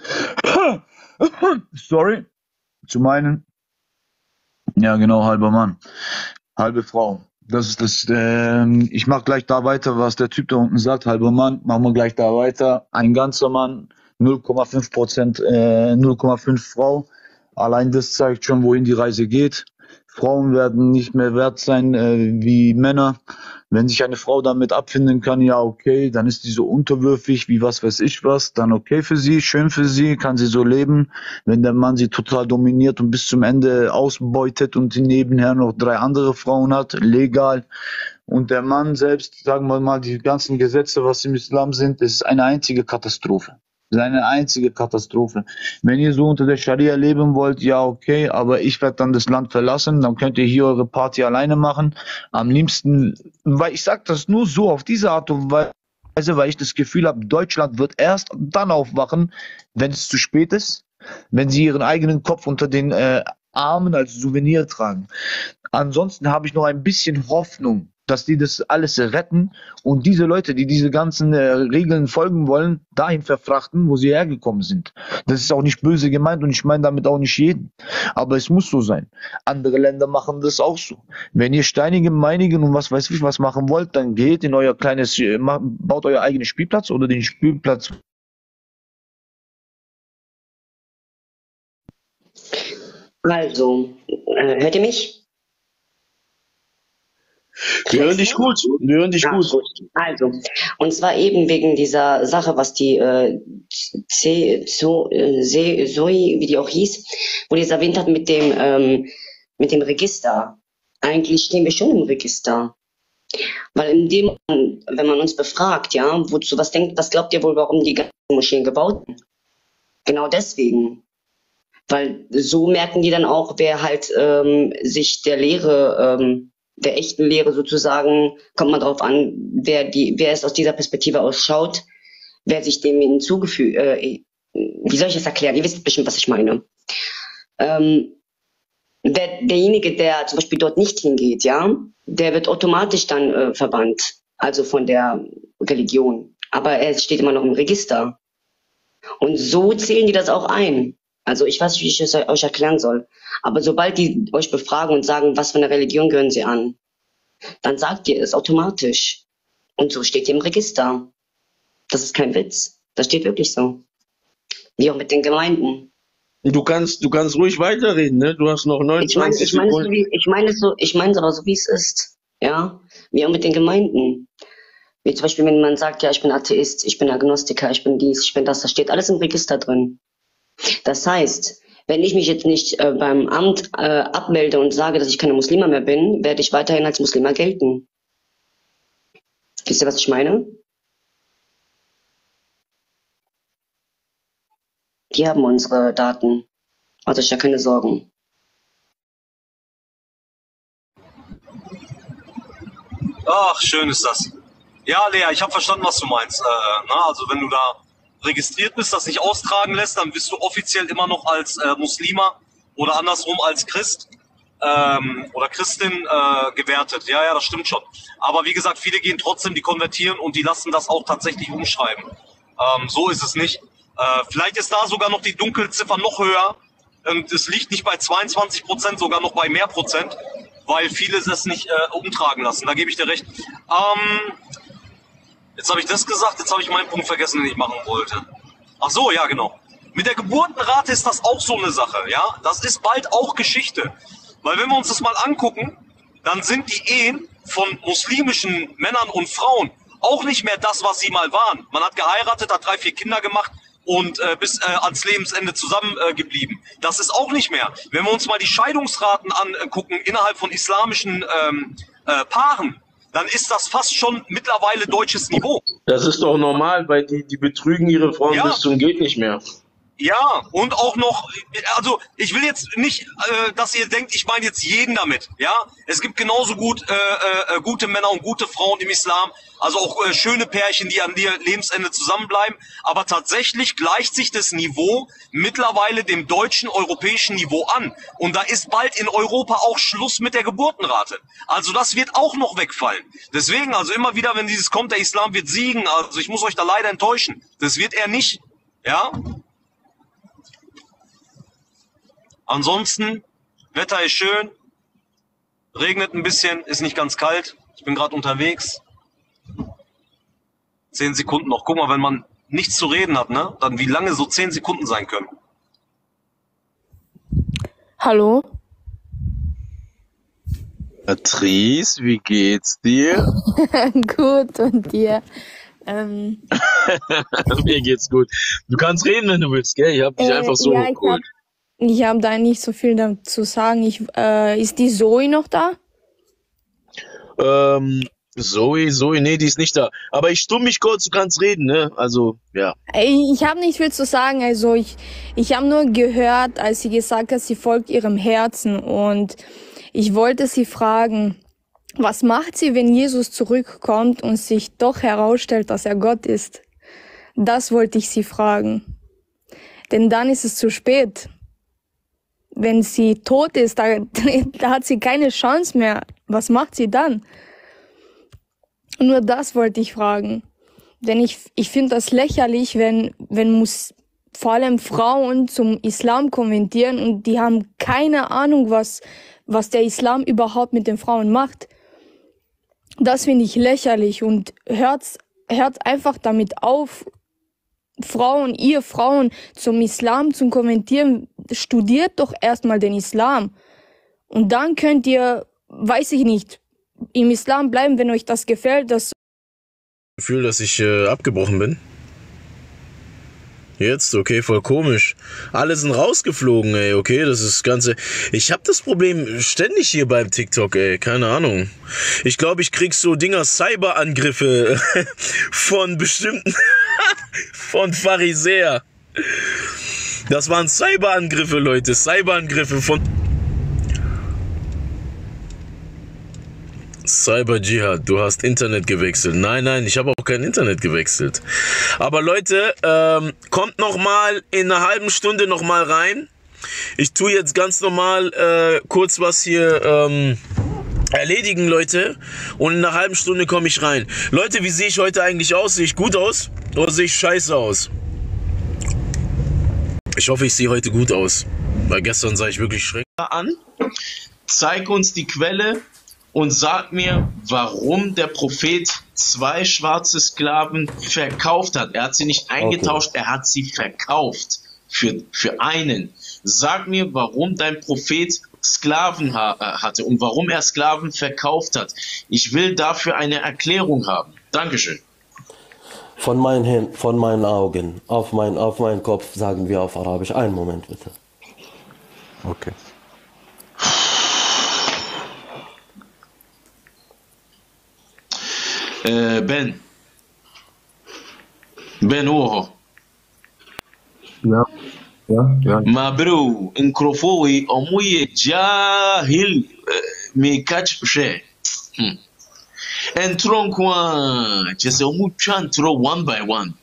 Sorry. Zu meinen. Ja, genau, halber Mann. Halbe Frau. Das ist das. Ich mach gleich da weiter, was der Typ da unten sagt. Halber Mann, machen wir gleich da weiter. Ein ganzer Mann, 0,5%, 0,5 Frau. Allein das zeigt schon, wohin die Reise geht. Frauen werden nicht mehr wert sein wie Männer. Wenn sich eine Frau damit abfinden kann, ja okay, dann ist die so unterwürfig wie was weiß ich was, dann okay für sie, schön für sie, kann sie so leben. Wenn der Mann sie total dominiert und bis zum Ende ausbeutet und nebenher noch 3 andere Frauen hat, legal. Und der Mann selbst, sagen wir mal, die ganzen Gesetze, was im Islam sind, ist eine einzige Katastrophe. Das ist eine einzige Katastrophe. Wenn ihr so unter der Scharia leben wollt, ja okay, aber ich werde dann das Land verlassen, dann könnt ihr hier eure Party alleine machen. Am liebsten, weil ich sage das nur so auf diese Art und Weise, weil ich das Gefühl habe, Deutschland wird erst dann aufwachen, wenn es zu spät ist, wenn sie ihren eigenen Kopf unter den Armen als Souvenir tragen. Ansonsten habe ich noch ein bisschen Hoffnung, dass die das alles retten und diese Leute, die diese ganzen Regeln folgen wollen, dahin verfrachten, wo sie hergekommen sind. Das ist auch nicht böse gemeint und ich meine damit auch nicht jeden. Aber es muss so sein. Andere Länder machen das auch so. Wenn ihr Steinigen, Meinigen und was weiß ich was machen wollt, dann geht in euer kleines, baut euer eigenes Spielplatz oder den Spielplatz. Also, hört ihr mich? Wir hören dich gut. Wir hören dich gut. Also, und zwar eben wegen dieser Sache, was die Zoe, wie die auch hieß, wo die es erwähnt hat mit dem Register. Eigentlich stehen wir schon im Register. Weil in dem, wenn man uns befragt, ja, wozu, was glaubt ihr wohl, warum die ganzen Moscheen gebaut sind? Genau deswegen. Weil so merken die dann auch, wer halt sich der Lehre, der echten Lehre sozusagen, kommt man drauf an, wer es aus dieser Perspektive ausschaut, wer sich dem hinzugefügt, wie soll ich das erklären? Ihr wisst bestimmt, was ich meine. Derjenige, der zum Beispiel dort nicht hingeht, ja, der wird automatisch dann verbannt, also von der Religion. Aber er steht immer noch im Register. Und so zählen die das auch ein. Also ich weiß nicht, wie ich es euch erklären soll. Aber sobald die euch befragen und sagen, was für eine Religion gehören sie an, dann sagt ihr es automatisch. Und so steht ihr im Register. Das ist kein Witz. Das steht wirklich so. Wie auch mit den Gemeinden. Du kannst ruhig weiterreden, ne? Du hast noch 29 Sekunden. Ich meine es aber so, wie es ist. Ja? Wie auch mit den Gemeinden. Wie zum Beispiel, wenn man sagt, ja, ich bin Atheist, ich bin Agnostiker, ich bin dies, ich bin das. Das steht alles im Register drin. Das heißt, wenn ich mich jetzt nicht beim Amt abmelde und sage, dass ich keine Muslima mehr bin, werde ich weiterhin als Muslima gelten. Wisst ihr, was ich meine? Die haben unsere Daten. Macht euch ja keine Sorgen. Ach, schön ist das. Ja, Lea, ich habe verstanden, was du meinst. Also wenn du da registriert bist, das nicht austragen lässt, dann bist du offiziell immer noch als Muslima oder andersrum als Christ oder Christin gewertet. Ja, ja, das stimmt schon. Aber wie gesagt, viele gehen trotzdem, die konvertieren und die lassen das auch tatsächlich umschreiben. So ist es nicht. Vielleicht ist da sogar noch die Dunkelziffer noch höher. Es liegt nicht bei 22%, sogar noch bei mehr Prozent, weil viele es nicht umtragen lassen. Da gebe ich dir recht. Jetzt habe ich das gesagt, jetzt habe ich meinen Punkt vergessen, den ich machen wollte. Ach so, ja genau. Mit der Geburtenrate ist das auch so eine Sache, ja. Das ist bald auch Geschichte. Weil wenn wir uns das mal angucken, dann sind die Ehen von muslimischen Männern und Frauen auch nicht mehr das, was sie mal waren. Man hat geheiratet, hat 3, 4 Kinder gemacht und bis ans Lebensende zusammengeblieben. Das ist auch nicht mehr. Wenn wir uns mal die Scheidungsraten angucken innerhalb von islamischen Paaren, dann ist das fast schon mittlerweile deutsches Niveau. Das ist doch normal, weil die betrügen ihre Frauen bis zum geht nicht mehr. Ja, und auch noch, also ich will jetzt nicht, dass ihr denkt, ich meine jetzt jeden damit, ja. Es gibt genauso gut gute Männer und gute Frauen im Islam, also auch schöne Pärchen, die an ihr Lebensende zusammenbleiben, aber tatsächlich gleicht sich das Niveau mittlerweile dem deutschen, europäischen Niveau an. Und da ist bald in Europa auch Schluss mit der Geburtenrate. Also das wird auch noch wegfallen. Deswegen, also immer wieder, wenn dieses kommt, der Islam wird siegen, also ich muss euch da leider enttäuschen. Das wird er nicht, ja. Ansonsten, Wetter ist schön, regnet ein bisschen, ist nicht ganz kalt. Ich bin gerade unterwegs. 10 Sekunden noch. Guck mal, wenn man nichts zu reden hat, ne, dann wie lange so 10 Sekunden sein können. Hallo? Patrice, wie geht's dir? Gut, und dir? Mir geht's gut. Du kannst reden, wenn du willst, gell? Ich hab dich einfach so geholt. Ich habe da nicht so viel dazu sagen. Ist die Zoe noch da? Zoe, nee, die ist nicht da. Aber ich stumm mich kurz, du kannst reden, ne? Also, ja. Ich habe nicht viel zu sagen. Also ich habe nur gehört, als sie gesagt hat, sie folgt ihrem Herzen. Und ich wollte sie fragen, was macht sie, wenn Jesus zurückkommt und sich doch herausstellt, dass er Gott ist? Das wollte ich sie fragen. Denn dann ist es zu spät. Wenn sie tot ist, da hat sie keine Chance mehr. Was macht sie dann? Nur das wollte ich fragen. Denn ich finde das lächerlich, wenn vor allem Frauen zum Islam konvertieren und die haben keine Ahnung, was der Islam überhaupt mit den Frauen macht. Das finde ich lächerlich und hört einfach damit auf, ihr Frauen zum Islam zu konvertieren, studiert doch erstmal den Islam. Und dann könnt ihr, weiß ich nicht, im Islam bleiben, wenn euch das gefällt. Gefühl, dass ich abgebrochen bin. Jetzt, okay, voll komisch. Alle sind rausgeflogen, ey, okay, das ist das Ganze. Ich habe das Problem ständig hier beim TikTok, ey, keine Ahnung. Ich glaube, ich krieg so Cyberangriffe von bestimmten, von Pharisäer. Das waren Cyberangriffe, Leute, Cyberangriffe von Cyber Jihad, du hast Internet gewechselt. Nein, ich habe auch kein Internet gewechselt. Aber Leute, kommt nochmal in einer halben Stunde nochmal rein. Ich tue jetzt ganz normal kurz was hier erledigen, Leute. Und in einer halben Stunde komme ich rein. Leute, wie sehe ich heute eigentlich aus? Sehe ich gut aus? Oder sehe ich scheiße aus? Ich hoffe, ich sehe heute gut aus. Weil gestern sah ich wirklich schrecklich an. Zeig uns die Quelle. Und sag mir, warum der Prophet 2 schwarze Sklaven verkauft hat. Er hat sie nicht eingetauscht, er hat sie verkauft für einen. Sag mir, warum dein Prophet Sklaven hatte und warum er Sklaven verkauft hat. Ich will dafür eine Erklärung haben. Dankeschön. Von meinen Augen auf meinen Kopf, sagen wir auf Arabisch. Einen Moment bitte. Okay. Ben Oho. Ja. Mabru, Nkrofowi, Omuye Jahil, Mekachshe. Entron kwa, Chese Omuchan throw one by one.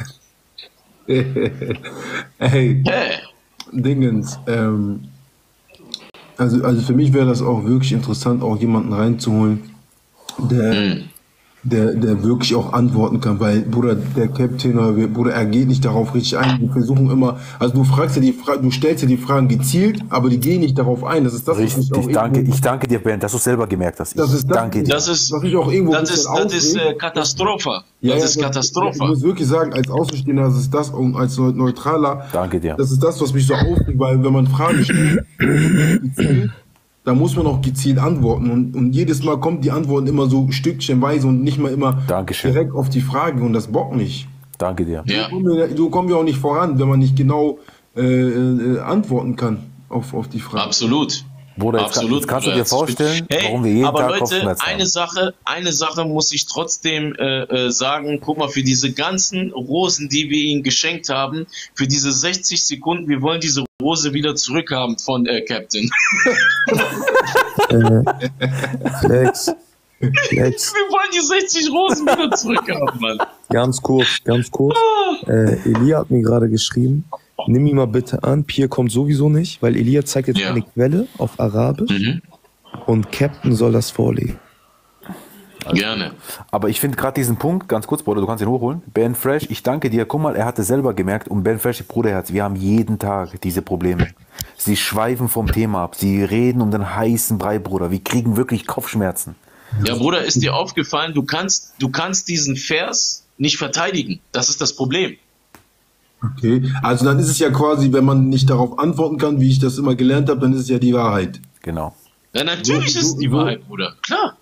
Hey. Dingens, also für mich wäre das auch wirklich interessant, auch jemanden reinzuholen, der wirklich auch antworten kann, weil, Bruder, der Captain, Bruder, er geht nicht darauf richtig ein. Wir versuchen immer, also du stellst ja die Fragen gezielt, aber die gehen nicht darauf ein. Das ist das, richtig, ich danke dir, Ben, dass du selber gemerkt hast. Danke dir. Das ist Katastrophe. Das ist Katastrophe. Ich muss wirklich sagen, als Außenstehender, das ist das, und als Neutraler, danke dir. Das ist das, was mich so aufregt, weil wenn man Fragen stellt, da muss man auch gezielt antworten und jedes Mal kommt die Antworten immer so stückchenweise und nicht mal immer direkt auf die Frage und das bockt nicht. Danke dir. Ja. So kommen wir auch nicht voran, wenn man nicht genau antworten kann auf die Frage. Absolut. Bruder, Absolut, jetzt kannst du Bruder, dir vorstellen, hey, warum wir jeden aber Tag Leute, Kopfschmerzen haben. eine Sache muss ich trotzdem sagen, guck mal, für diese ganzen Rosen, die wir ihnen geschenkt haben, für diese 60 Sekunden, wir wollen diese Rose wieder zurückhaben von Captain. Flex. Wir wollen die 60 Rosen wieder zurückhaben, Mann. Ganz kurz. Elia hat mir gerade geschrieben, nimm ihn mal bitte an, Pierre kommt sowieso nicht, weil Elia zeigt jetzt eine Quelle auf Arabisch und Captain soll das vorlesen. Gerne. Aber ich finde gerade diesen Punkt, ganz kurz, Bruder, du kannst ihn hochholen. Ben Fresh, ich danke dir. Guck mal, er hatte selber gemerkt, und Ben Fresh, Bruderherz, wir haben jeden Tag diese Probleme. Sie schweifen vom Thema ab, sie reden um den heißen Brei, Bruder. Wir kriegen wirklich Kopfschmerzen. Ja, Bruder, ist dir aufgefallen, du kannst diesen Vers nicht verteidigen. Das ist das Problem. Okay, also dann ist es ja quasi, wenn man nicht darauf antworten kann, wie ich das immer gelernt habe, dann ist es ja die Wahrheit. Genau. Ja, natürlich ist es die Wahrheit, Bruder. Klar.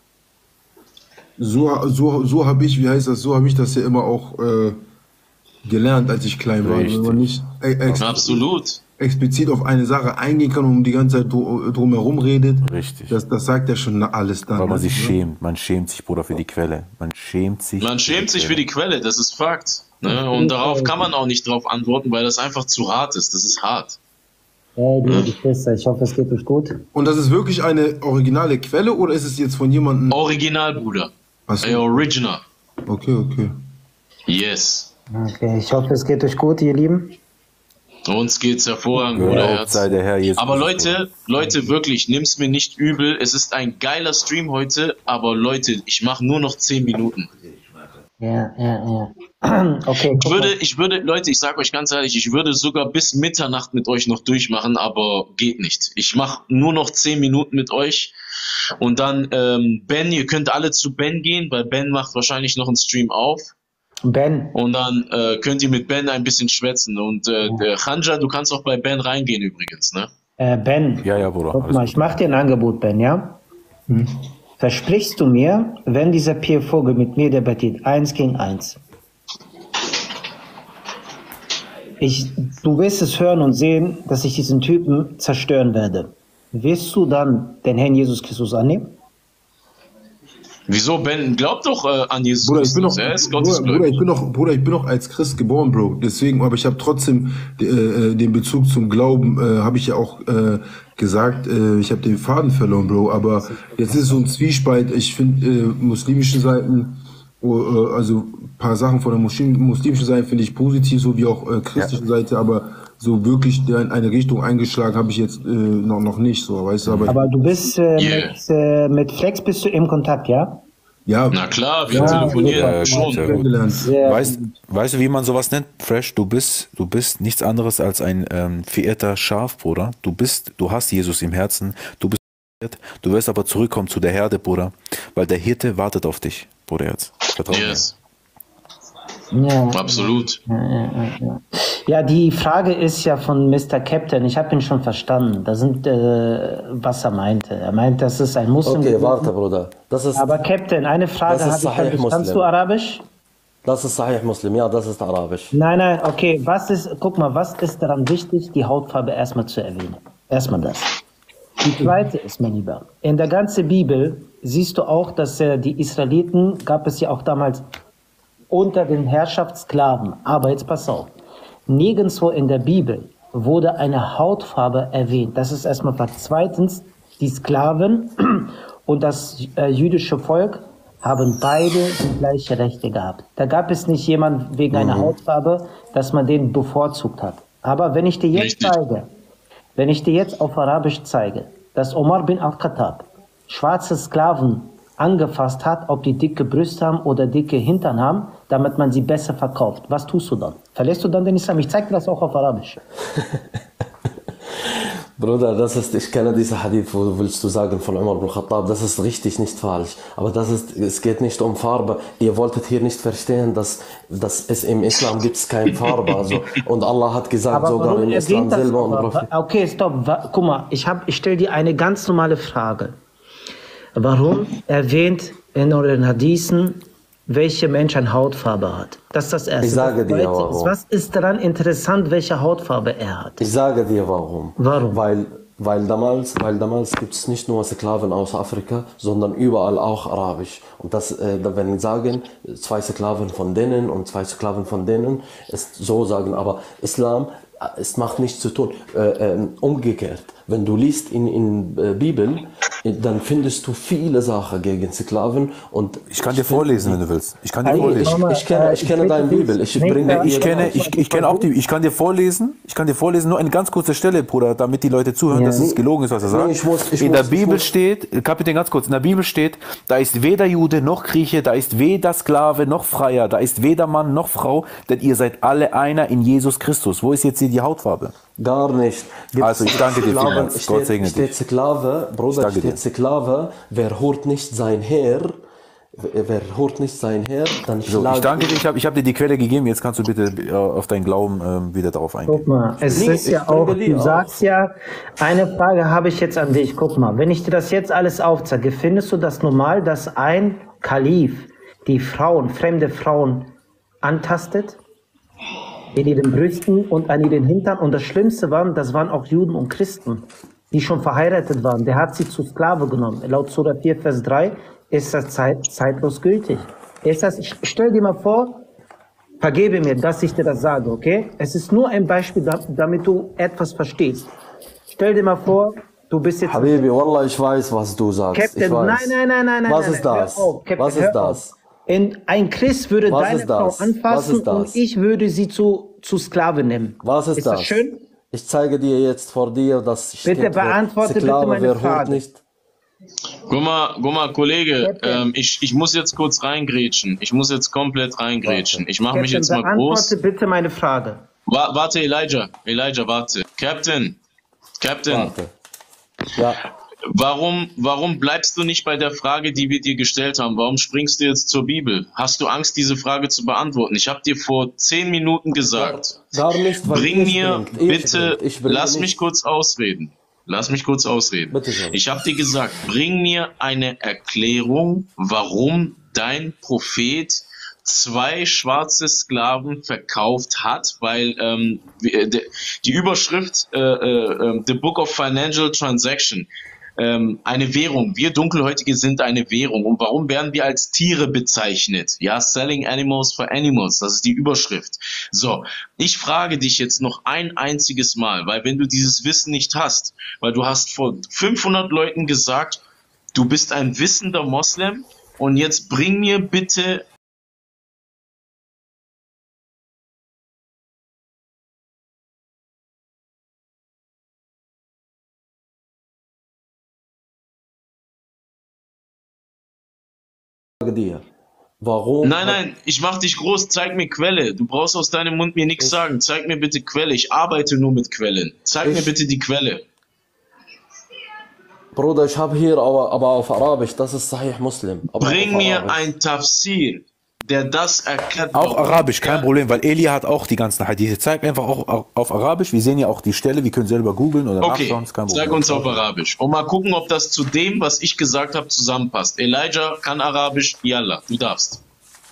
So habe ich, so habe ich das ja immer auch gelernt, als ich klein war. Wenn man nicht absolut explizit auf eine Sache eingehen kann und um die ganze Zeit drumherum redet. Richtig. Das sagt ja schon alles dann. Weil man sich schämt. Man schämt sich, Bruder, für die Quelle. Man schämt sich für die Quelle, das ist Fakt. Ne? Und darauf kann man auch nicht drauf antworten, weil das einfach zu hart ist. Das ist hart. Hey, du Geschwister, ich hoffe, es geht euch gut. Und das ist wirklich eine originale Quelle oder ist es jetzt von jemandem? Original, Bruder. Original. Okay. Yes. Okay, ich hoffe, es geht euch gut, ihr Lieben. Uns geht's hervorragend, Bruder. Sei der Herr Jesus. Aber Leute, wirklich, nimm's mir nicht übel. Es ist ein geiler Stream heute, aber Leute, ich mache nur noch 10 Minuten. Ja. Okay. Ich würde, Leute, ich sage euch ganz ehrlich, ich würde sogar bis Mitternacht mit euch noch durchmachen, aber geht nicht. Ich mache nur noch 10 Minuten mit euch und dann Ben, ihr könnt alle zu Ben gehen, weil Ben macht wahrscheinlich noch einen Stream auf. Ben. Und dann könnt ihr mit Ben ein bisschen schwätzen und Khanja, du kannst auch bei Ben reingehen übrigens, ne? Ben. Ja, Bruder. Guck mal, ich mache dir ein Angebot, Ben, ja? Versprichst du mir, wenn dieser Pierre Vogel mit mir debattiert, 1 gegen 1? Du wirst es hören und sehen, dass ich diesen Typen zerstören werde. Wirst du dann den Herrn Jesus Christus annehmen? Wieso? Ben glaubt doch an Jesus Bruder, Christus. Er ist gottesgläubig. Bruder, ich bin noch als Christ geboren, Bro. Deswegen, aber ich habe trotzdem den Bezug zum Glauben, habe ich ja auch gesagt, ich habe den Faden verloren, Bro. Aber jetzt ist so ein Zwiespalt. Ich finde muslimische Seiten, also ein paar Sachen von der muslimischen Seite finde ich positiv, so wie auch christliche Seite, aber so wirklich in eine Richtung eingeschlagen habe ich jetzt noch nicht, so, weißt du. Aber du bist mit Flex bist du im Kontakt, ja? Ja. Na klar, wir telefonieren schon. Weißt du, wie man sowas nennt? Fresh, du bist nichts anderes als ein verehrter Schafbruder. Du hast Jesus im Herzen, du wirst aber zurückkommen zu der Herde, Bruder, weil der Hirte wartet auf dich, Bruderherz. Vertrau mir. Ja, absolut. Ja, die Frage ist ja von Mr. Captain. Ich habe ihn schon verstanden. Da sind, was er meinte. Er meint, das ist ein Muslim. Okay, warte, Bruder. Aber Captain, eine Frage habe ich. Kannst du Arabisch? Das ist Sahih Muslim, ja, das ist Arabisch. Nein, okay. Guck mal, was ist daran wichtig, die Hautfarbe erstmal zu erwähnen? Erstmal das. Die zweite ist, mein Lieber, in der ganzen Bibel siehst du auch, dass die Israeliten, gab es ja auch damals unter den Herrschaftssklaven. Aber jetzt pass auf. Nirgendwo in der Bibel wurde eine Hautfarbe erwähnt. Das ist erstmal Fakt. Zweitens, die Sklaven und das jüdische Volk haben beide die gleichen Rechte gehabt. Da gab es nicht jemand wegen einer Hautfarbe, dass man den bevorzugt hat. Aber wenn ich dir jetzt auf Arabisch zeige, dass Omar bin al-Khattab schwarze Sklaven angefasst hat, ob die dicke Brüste haben oder dicke Hintern haben, damit man sie besser verkauft. Was tust du dann? Verlässt du dann den Islam? Ich zeige dir das auch auf Arabisch. Bruder, ich kenne diese Hadith, wo willst du sagen, von Umar ibn Khattab, das ist richtig, nicht falsch. Aber es geht nicht um Farbe. Ihr wolltet hier nicht verstehen, dass es im Islam gibt keine Farbe. Also, und Allah hat gesagt, aber sogar im Islam selber. Und okay, stopp. Guck mal, ich stelle dir eine ganz normale Frage. Warum erwähnt in euren Hadithen, welcher Mensch eine Hautfarbe hat? Das ist das Erste. Ich sage dir warum. Was ist daran interessant, welche Hautfarbe er hat? Ich sage dir warum. Warum? Weil Weil damals gibt es nicht nur Sklaven aus Afrika, sondern überall auch Arabisch. Und das, wenn wir sagen, 2 Sklaven von denen und 2 Sklaven von denen, ist so sagen, aber Islam, es macht nichts zu tun. Umgekehrt, wenn du liest in Bibel, dann findest du viele Sachen gegen Sklaven. Und ich kann dir vorlesen, wenn du willst. Ich kann dir vorlesen. Ich kenne deine Bibel. Ich kann dir vorlesen. Nur eine ganz kurze Stelle, Bruder, damit die Leute zuhören, dass es gelogen ist, was er sagt. In der Bibel steht, Kapitän, ganz kurz, in der Bibel steht, da ist weder Jude noch Grieche, da ist weder Sklave noch Freier, da ist weder Mann noch Frau, denn ihr seid alle einer in Jesus Christus. Wo ist jetzt hier die Hautfarbe? Gar nicht. Also ich danke dir vielmals. Gott segne dich. Steht Sklave, Bruder, steht Sklave, wer hurt nicht sein Herr, dann so, ich danke dir, ich hab dir die Quelle gegeben, jetzt kannst du bitte auf deinen Glauben wieder darauf eingehen. Guck mal, es ist ja auch, du sagst ja, eine Frage habe ich jetzt an dich, guck mal, wenn ich dir das jetzt alles aufzeige, findest du das normal, dass ein Kalif die Frauen, fremde Frauen antastet? In ihren Brüsten und an ihren Hintern. Und das Schlimmste waren, das waren auch Juden und Christen, die schon verheiratet waren. Der hat sie zu Sklave genommen. Laut Surah 4, Vers 3 ist das zeitlos gültig. Stell dir mal vor, vergebe mir, dass ich dir das sage, okay? Es ist nur ein Beispiel, damit du etwas verstehst. Stell dir mal vor, du bist jetzt... Habibi, Wallah, ich weiß, was du sagst. Captain, ich weiß. Nein. Was ist das? Captain, was ist das? Ein Christ würde deine Frau anfassen und ich würde sie zu Sklave nehmen. Was ist das? Schön? Ich zeige dir jetzt vor dir, dass bitte beantworte bitte meine Frage. Nicht. Guck mal, Kollege, ich muss jetzt kurz reingrätschen. Ich muss jetzt komplett reingrätschen. Ich mache mich jetzt mal groß. Beantworte bitte meine Frage. Warte, Elijah, warte. Captain. Warte. Ja. Warum bleibst du nicht bei der Frage, die wir dir gestellt haben? Warum springst du jetzt zur Bibel? Hast du Angst, diese Frage zu beantworten? Ich habe dir vor 10 Minuten gesagt, gar nicht, bring mir bitte, lass mich kurz ausreden. Bitte schön. Ich habe dir gesagt, bring mir eine Erklärung, warum dein Prophet 2 schwarze Sklaven verkauft hat, weil die Überschrift The Book of Financial Transaction, eine Währung. Wir Dunkelhäutige sind eine Währung. Und warum werden wir als Tiere bezeichnet? Ja, selling animals for animals. Das ist die Überschrift. So, ich frage dich jetzt noch ein einziges Mal, weil wenn du dieses Wissen nicht hast, weil du hast vor 500 Leuten gesagt, du bist ein wissender Moslem und jetzt bring mir bitte dir. Warum? Nein, ich mach dich groß, zeig mir Quelle. Du brauchst aus deinem Mund mir nichts sagen. Zeig mir bitte Quelle. Ich arbeite nur mit Quellen. Zeig mir bitte die Quelle. Bruder, ich habe hier aber auf Arabisch, das ist Sahih Muslim. Bring mir ein Tafsir, der das erklärt. Auch Arabisch, kein Problem, weil Elia hat auch die ganzen Hadithe. Zeig einfach auch auf Arabisch. Wir sehen ja auch die Stelle, wir können selber googeln oder nachschauen. Okay, zeig uns auf Arabisch. Und mal gucken, ob das zu dem, was ich gesagt habe, zusammenpasst. Elijah kann Arabisch, Yallah, du darfst.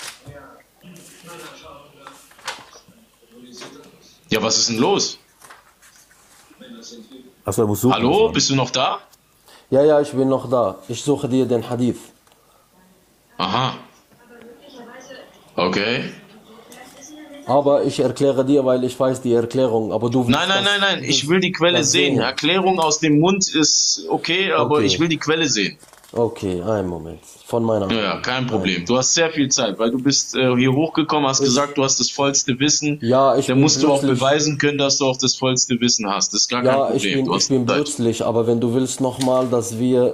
Ja, was ist denn los? Achso, er muss suchen. Hallo, bist du noch da? Ja, ich bin noch da. Ich suche dir den Hadith. Aha. Okay. Aber ich erkläre dir, weil ich weiß die Erklärung. Aber du Nein. Ich will die Quelle sehen. Erklärung aus dem Mund ist okay, aber ich will die Quelle sehen. Okay, einen Moment. Von meiner. Ja, kein Problem. Du hast sehr viel Zeit, weil du bist hier hochgekommen, hast gesagt, du hast das vollste Wissen. Ja, dann musst du auch beweisen können, dass du auch das vollste Wissen hast. Das ist gar kein Problem. Ich bin plötzlich, aber wenn du willst nochmal, dass wir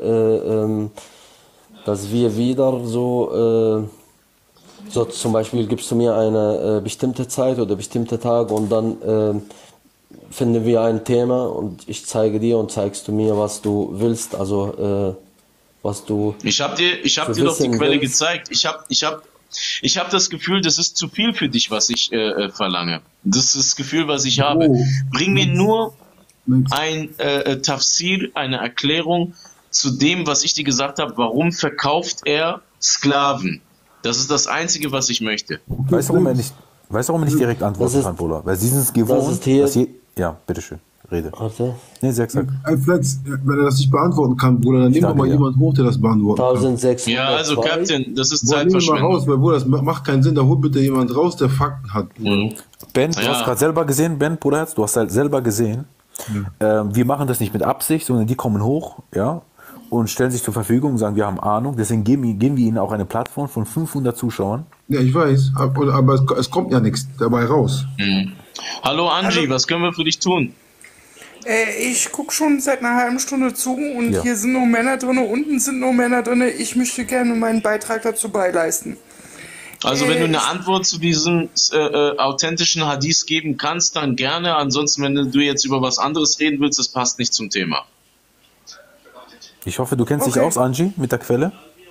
wieder so zum Beispiel gibst du mir eine bestimmte Zeit oder bestimmte Tage und dann finden wir ein Thema und ich zeige dir und zeigst du mir, was du willst, also was du... Ich hab dir doch die Quelle gezeigt. Ich hab das Gefühl, das ist zu viel für dich, was ich verlange. Das ist das Gefühl, was ich habe. Bring mir nur ein Tafsir, eine Erklärung zu dem, was ich dir gesagt habe. Warum verkauft er Sklaven? Das ist das Einzige, was ich möchte. Weißt du, warum er nicht direkt antworten kann, Bruder? Weil sie sind es gewohnt. Ja, ja, bitteschön. Rede. Warte. Nee, sag. Flex, wenn er das nicht beantworten kann, Bruder, dann nehmen wir mal jemand hoch, der das beantworten kann. 1602. Ja, also Captain, das ist Zeitverschwendung. Nehmen wir mal raus, weil Bruder, das macht keinen Sinn. Da holt bitte jemand raus, der Fakten hat. Ben, du hast gerade selber gesehen, Ben, Bruderherz, du hast halt selber gesehen. Ja. Wir machen das nicht mit Absicht, sondern die kommen hoch, ja, und stellen sich zur Verfügung und sagen, wir haben Ahnung. Deswegen geben wir ihnen auch eine Plattform von 500 Zuschauern. Ja, ich weiß, aber es kommt ja nichts dabei raus. Hallo Angie, was können wir für dich tun? Ich gucke schon seit einer halben Stunde zu und hier sind nur Männer drin, unten sind nur Männer drin. Ich möchte gerne meinen Beitrag dazu beileisten. Also wenn du eine Antwort zu diesem authentischen Hadith geben kannst, dann gerne. Ansonsten, wenn du jetzt über was anderes reden willst, das passt nicht zum Thema. Ich hoffe, du kennst dich aus, Angie, mit der Quelle.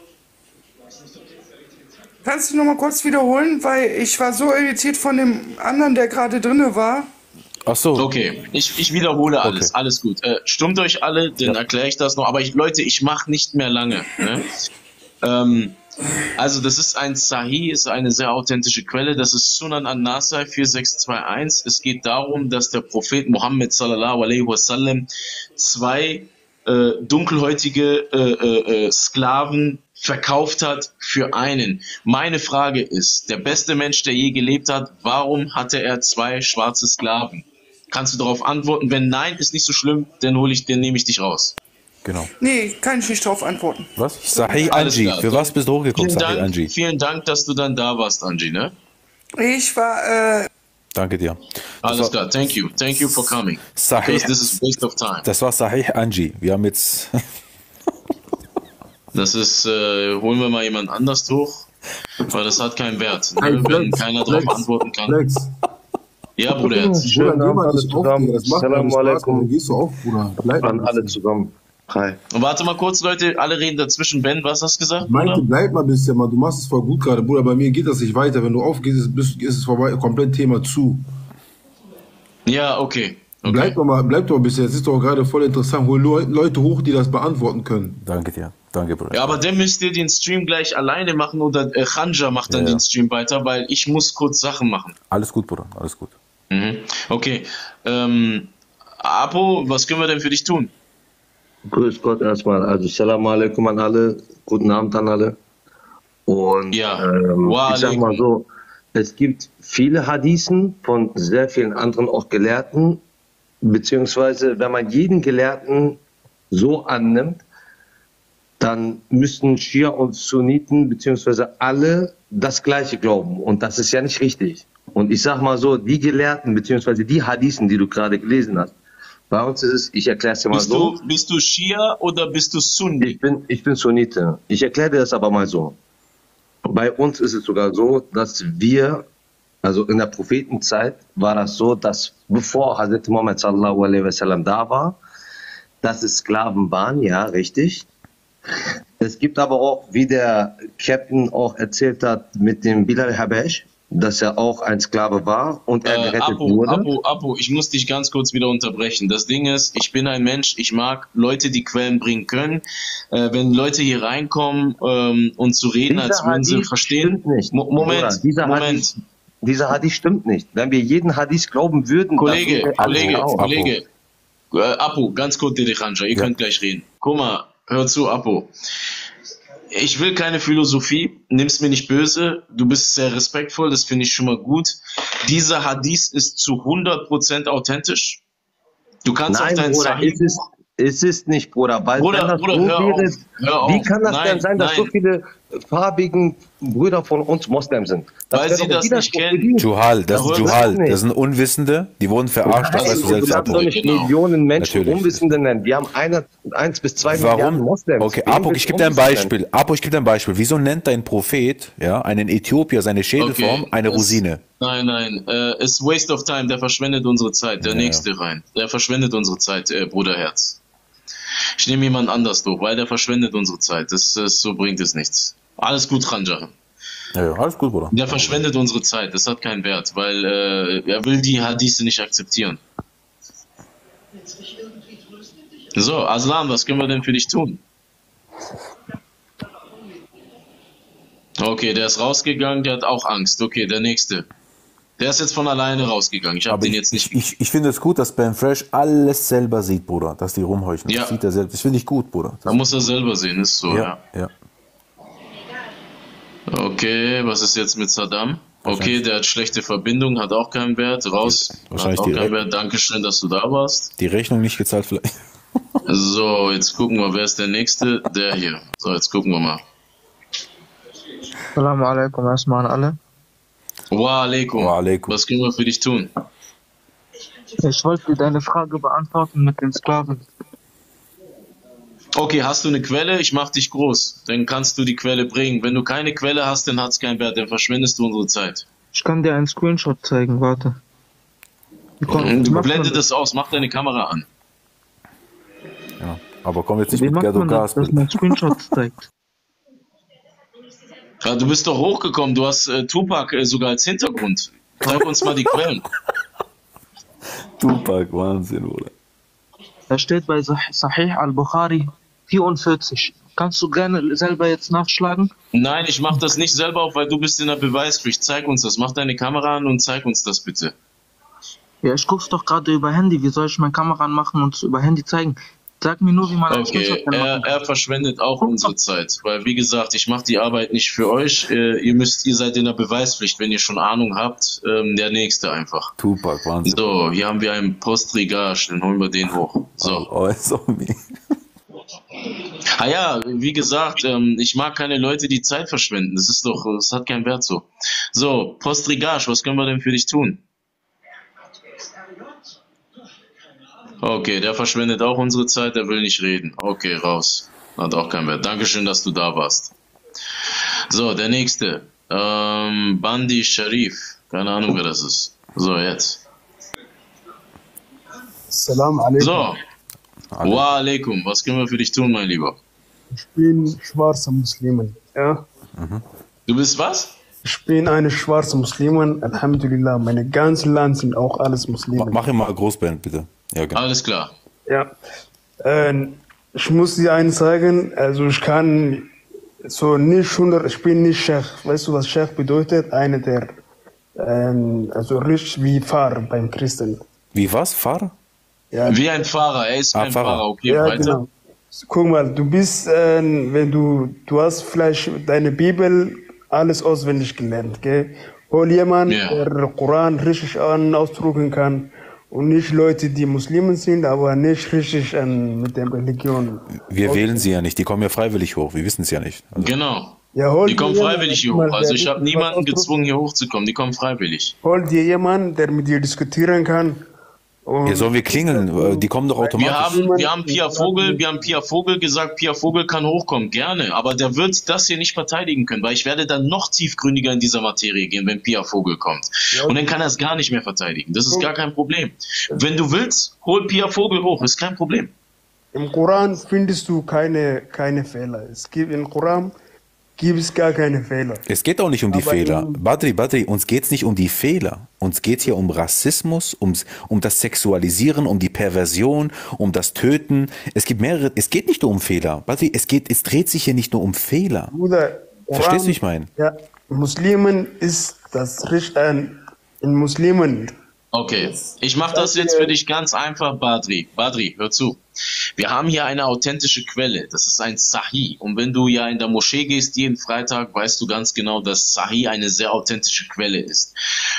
Kannst du noch mal kurz wiederholen, weil ich war so irritiert von dem anderen, der gerade drinne war. Ach so. Okay, ich wiederhole alles, alles gut. Stimmt euch alle, dann erkläre ich das noch. Aber Leute, ich mache nicht mehr lange. Ne? Also das ist ein Sahih, ist eine sehr authentische Quelle. Das ist Sunan an-Nasai 4621. Es geht darum, dass der Prophet Muhammad sallallahu alaihi wasallam 2 dunkelhäutige Sklaven verkauft hat für einen. Meine Frage ist, der beste Mensch, der je gelebt hat, warum hatte er 2 schwarze Sklaven? Kannst du darauf antworten? Wenn nein, ist nicht so schlimm, dann nehme ich dich raus. Genau. Nee, kann ich nicht darauf antworten. Was? Sahih Angie, für was bist du hochgekommen, Sahih Angie? Vielen Dank, dass du dann da warst, Angie, ne? Ich war, Danke dir. Alles klar, thank you for coming. Sahih, this is waste of time. Das war Sahih Angie. Wir haben jetzt... Das ist, holen wir mal jemand anders hoch, weil das hat keinen Wert, ne? Wenn keiner darauf antworten kann. Flex. Ja, Bruder. Schönen Abend alle zusammen. Assalamu alaikum. Gehst du auf, Bruder? An alle zusammen. Hi. Und warte mal kurz, Leute, alle reden dazwischen. Ben, was hast du gesagt? Meinte, bleib mal ein bisschen, mal. Du machst es voll gut gerade, Bruder. Bei mir geht das nicht weiter. Wenn du aufgehst, ist es vorbei, komplett Thema zu. Ja, okay. Bleib doch mal ein bisschen. Es ist doch gerade voll interessant. Hol Leute hoch, die das beantworten können. Danke dir. Danke, Bruder. Ja, aber dann müsst ihr den Stream gleich alleine machen oder Khanja macht dann den Stream weiter, weil ich muss kurz Sachen machen. Alles gut, Bruder. Alles gut. Okay. Apo, was können wir denn für dich tun? Grüß Gott erstmal. Also, Assalamu alaikum an alle. Guten Abend an alle. Und ich sag mal so, es gibt viele Hadithen von sehr vielen anderen auch Gelehrten, beziehungsweise wenn man jeden Gelehrten so annimmt, dann müssten Schia und Sunniten beziehungsweise alle das Gleiche glauben. Und das ist ja nicht richtig. Und ich sag mal so, die Gelehrten beziehungsweise die Hadithen, die du gerade gelesen hast, bei uns ist es, ich erkläre es dir mal so. Bist du Schia oder bist du Sunni? Ich bin Sunnite. Ich erkläre dir das aber mal so. Bei uns ist es sogar so, dass wir, also in der Prophetenzeit war das so, dass bevor Hazrat Muhammad sallallahu alaihi wasallam da war, dass es Sklaven waren, ja, richtig. Es gibt aber auch, wie der Captain auch erzählt hat, mit dem Bilal Habash, dass er auch ein Sklave war und er gerettet wurde. Apo, ich muss dich ganz kurz wieder unterbrechen. Das Ding ist, ich bin ein Mensch, ich mag Leute, die Quellen bringen können. Wenn Leute hier reinkommen und zu reden, als würden sie verstehen. Nicht. Moment. Dieser Hadith stimmt nicht. Wenn wir jeden Hadith glauben würden... Kollege. Apo, ganz kurz, Khanja, ihr könnt gleich reden. Guck mal, hör zu, Apo. Ich will keine Philosophie, nimm's mir nicht böse, du bist sehr respektvoll, das finde ich schon mal gut. Dieser Hadith ist zu 100% authentisch. Du kannst auf deinen Sahih... Es ist nicht, Bruder, weil Bruder, wie kann das denn sein, dass so viele farbigen Brüder von uns Moslem sind? Weil sie das nicht kennen. Juhal, das sind Unwissende, die wurden verarscht, das weißt du selbst. Du darfst doch nicht Millionen Menschen Unwissende nennen. Wir haben 1 bis 2 Milliarden Moslems. Okay, Apo, ich gebe dir ein Beispiel. Wieso nennt dein Prophet, einen Äthiopier, seine Schädelform, eine Rosine? Nein, es ist waste of time, der verschwendet unsere Zeit, der nächste rein. Der verschwendet unsere Zeit, Bruderherz. Ich nehme jemand anders durch, weil der verschwendet unsere Zeit. So bringt es nichts. Alles gut, Khanja. Ja, alles gut, Bruder. Der verschwendet unsere Zeit, das hat keinen Wert, weil er will die Hadithe nicht akzeptieren. So, Aslan, was können wir denn für dich tun? Okay, der ist rausgegangen, der hat auch Angst. Okay, der nächste. Der ist jetzt von alleine rausgegangen. Ich habe den jetzt nicht. Ich finde es gut, dass Ben Fresh alles selber sieht, Bruder. Dass die rumheuchen. Ja. Das sieht er selbst. Das finde ich gut, Bruder. Da muss er selber sehen, ist so, ja. Okay, was ist jetzt mit Saddam? Okay, der hat schlechte Verbindung, hat auch keinen Wert. Raus. Wahrscheinlich hat auch keinen Wert. Dankeschön, dass du da warst. Die Rechnung nicht gezahlt vielleicht. So, jetzt gucken wir, wer ist der Nächste? Der hier. So, jetzt gucken wir mal. Assalamu alaikum erstmal an alle. Wa alaikum. Was können wir für dich tun? Ich wollte deine Frage beantworten mit den Sklaven. Okay, hast du eine Quelle? Ich mach dich groß. Dann kannst du die Quelle bringen. Wenn du keine Quelle hast, dann hat's keinen Wert. Dann verschwendest du unsere Zeit. Ich kann dir einen Screenshot zeigen, warte. Du blende das aus, mach deine Kamera an. Ja, aber komm jetzt nicht mit Ghetto Gas. Dass man Screenshots zeigt. Ja, du bist doch hochgekommen, du hast Tupac sogar als Hintergrund. Zeig uns mal die Quellen. Tupac, Wahnsinn, oder? Da steht bei Sahih al-Bukhari 44. Kannst du gerne selber jetzt nachschlagen? Nein, ich mach das nicht selber auf, weil du bist in der Beweispflicht. Zeig uns das. Mach deine Kamera an und zeig uns das bitte. Ja, ich guck's doch gerade über Handy. Wie soll ich meine Kamera anmachen und über Handy zeigen? Sag mir nur, wie man das Okay, er verschwendet auch unsere Zeit, weil wie gesagt, ich mache die Arbeit nicht für euch. Ihr seid in der Beweispflicht, wenn ihr schon Ahnung habt. Der Nächste einfach. Tupac, Wahnsinn. So, hier haben wir einen Postrigage, dann holen wir den hoch. So. Ah ja, wie gesagt, ich mag keine Leute, die Zeit verschwenden. Das hat keinen Wert so. So, Postrigage, was können wir denn für dich tun? Okay, der verschwendet auch unsere Zeit, der will nicht reden. Okay, raus. Hat auch keinen Wert. Dankeschön, dass du da warst. So, der Nächste. Bandi Sharif. Keine Ahnung, wer das ist. So, jetzt. Salam alaikum. So. Wa alaikum. Was können wir für dich tun, mein Lieber? Ich bin schwarzer Muslimin. Ja? Du bist was? Ich bin eine schwarze Muslimin. Alhamdulillah. Meine ganzen Land sind auch alles Muslimen. Mach ihn mal Großband, bitte. Ja, genau. Alles klar. Ja. Ich muss dir eins sagen, also ich kann so nicht 100, ich bin nicht Sheikh. Weißt du, was Sheikh bedeutet? Einer der, also richtig wie Pfarrer beim Christen. Wie was? Pfarrer? Ja. Wie ein Pfarrer, er ist kein Pfarrer. Okay, ja, weiter. genau. Guck mal, du bist, wenn du hast vielleicht deine Bibel alles auswendig gelernt, gell? Hol jemand, der Koran richtig ausdrucken kann. Und nicht Leute, die Muslimen sind, aber nicht richtig mit der Religion. Wir wählen sie ja nicht, die kommen ja freiwillig hoch, wir wissen es ja nicht. Also Genau. Ja, die kommen freiwillig hier hoch. Also ich habe niemanden gezwungen, hier hochzukommen. Die kommen freiwillig. Hol dir jemanden, der mit dir diskutieren kann. Ja, sollen wir klingeln? Die kommen doch automatisch. Wir haben Pia Vogel gesagt, Pia Vogel kann hochkommen, gerne. Aber der wird das hier nicht verteidigen können, weil ich werde dann noch tiefgründiger in dieser Materie gehen, wenn Pia Vogel kommt. Ja. Und dann kann er es gar nicht mehr verteidigen. Das ist gar kein Problem. Wenn du willst, hol Pia Vogel hoch, ist kein Problem. Im Koran findest du keine Fehler. Es gibt im Koran gibt es gar keine Fehler. Es geht auch nicht um die Fehler. Badri, uns geht es nicht um die Fehler. Uns geht es hier um Rassismus, um das Sexualisieren, um die Perversion, um das Töten. Es gibt mehrere, es geht nicht nur um Fehler. Badri, es dreht sich hier nicht nur um Fehler. Bruder, verstehst du, wie ich meine? Ja, Muslimen ist das in Muslimen. Okay, ich mache das jetzt für dich ganz einfach, Badri. Badri, hör zu. Wir haben hier eine authentische Quelle, das ist ein Sahih. Und wenn du ja in der Moschee gehst jeden Freitag, weißt du ganz genau, dass Sahih eine sehr authentische Quelle ist.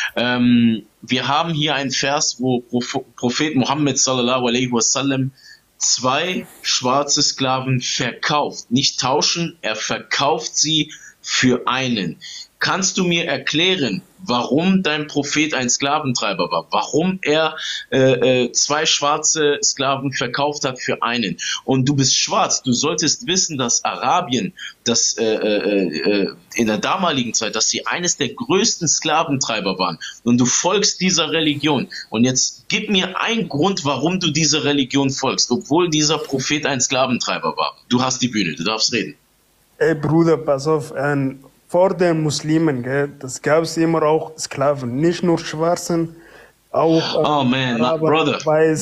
Wir haben hier einen Vers, wo Prophet Muhammad sallallahu alaihi wasallam 2 schwarze Sklaven verkauft. Nicht tauschen, er verkauft sie für einen. Kannst du mir erklären, warum dein Prophet ein Sklaventreiber war? Warum er 2 schwarze Sklaven verkauft hat für einen? Und du bist schwarz. Du solltest wissen, dass Arabien, in der damaligen Zeit, dass sie eines der größten Sklaventreiber waren. Und du folgst dieser Religion. Und jetzt gib mir einen Grund, warum du dieser Religion folgst, obwohl dieser Prophet ein Sklaventreiber war. Du hast die Bühne, du darfst reden. Ey Bruder, pass auf, vor den Muslimen, gell, das gab es immer auch Sklaven, nicht nur Schwarzen, auch oh man, brother,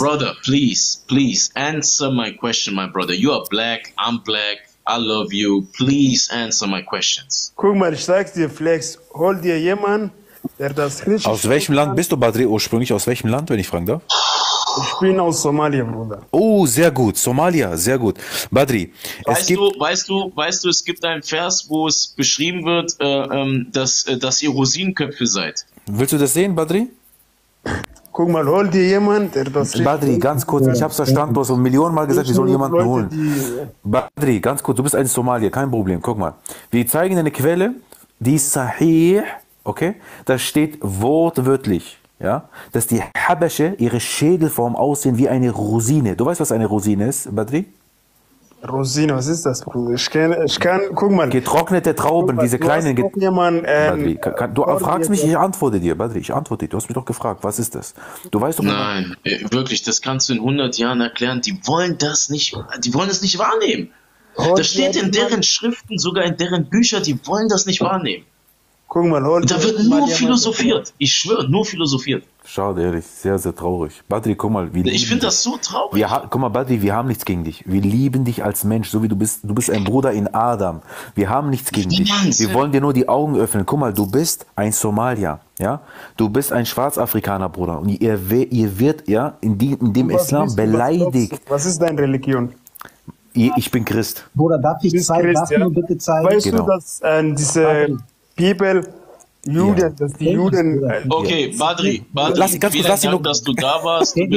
please answer my question, my brother. You are black, I'm black, I love you. Please answer my questions. Guck mal, ich sag's dir, Flex, hol dir jemanden, der das richtig. Aus welchem Land bist du, Badri, ursprünglich? Aus welchem Land, wenn ich fragen darf? Ich bin aus Somalia, Bruder. Oh, sehr gut. Somalia, sehr gut. Badri, weißt du, es gibt einen Vers, wo es beschrieben wird, dass ihr Rosinenköpfe seid. Willst du das sehen, Badri? Guck mal, hol dir jemand, der das... Badri, ganz kurz, ich hab's verstanden, du hast Millionen Mal gesagt, wir sollen jemanden holen. Badri, ganz kurz, du bist ein Somalier, kein Problem, guck mal. Wir zeigen eine Quelle, die ist sahih, okay? Da steht wortwörtlich, ja, dass die Habasche ihre Schädelform aussehen wie eine Rosine. Du weißt, was eine Rosine ist, Badri? Rosine, was ist das, Bruder? Ich kann, guck mal. Getrocknete Trauben, diese kleinen... Badri, du fragst mich, ich antworte dir, Badri, ich antworte dir. Du hast mich doch gefragt, was ist das? Du weißt doch... Nein, wirklich, das kannst du in 100 Jahren erklären. Die wollen das nicht wahrnehmen. Das steht in deren Schriften, sogar in deren Büchern, die wollen das nicht wahrnehmen. Guck mal, da wird nur philosophiert. Ich schwöre, nur philosophiert. Schade, ehrlich, sehr, sehr traurig. Badri, guck mal. Ich finde das so traurig. Guck mal, Badri, wir haben nichts gegen dich. Wir lieben dich als Mensch, so wie du bist. Du bist ein Bruder in Adam. Wir haben nichts gegen dich. Wir wollen dir nur die Augen öffnen. Guck mal, du bist ein Somalier. Ja? Du bist ein Schwarzafrikaner, Bruder. Und ihr wird ja in dem Islam beleidigt. Was ist deine Religion? Ich bin Christ. Bruder, darf ich nur bitte zeigen? Weißt du, dass diese Bibel Juden, dass die Juden... Okay, Badri, vielen Dank, dass du da warst. Er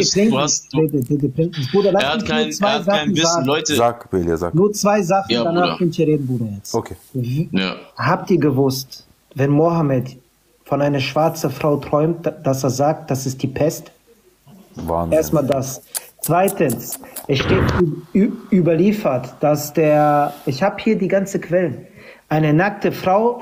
hat kein Wissen, Leute. Sag. Nur 2 Sachen, danach könnt ihr reden, Bruder, jetzt. Okay. Ja. Habt ihr gewusst, wenn Mohammed von einer schwarzen Frau träumt, dass er sagt, das ist die Pest? Wahnsinn. Erstmal das. Zweitens, es steht überliefert, dass ich habe hier die ganze Quellen. Eine nackte Frau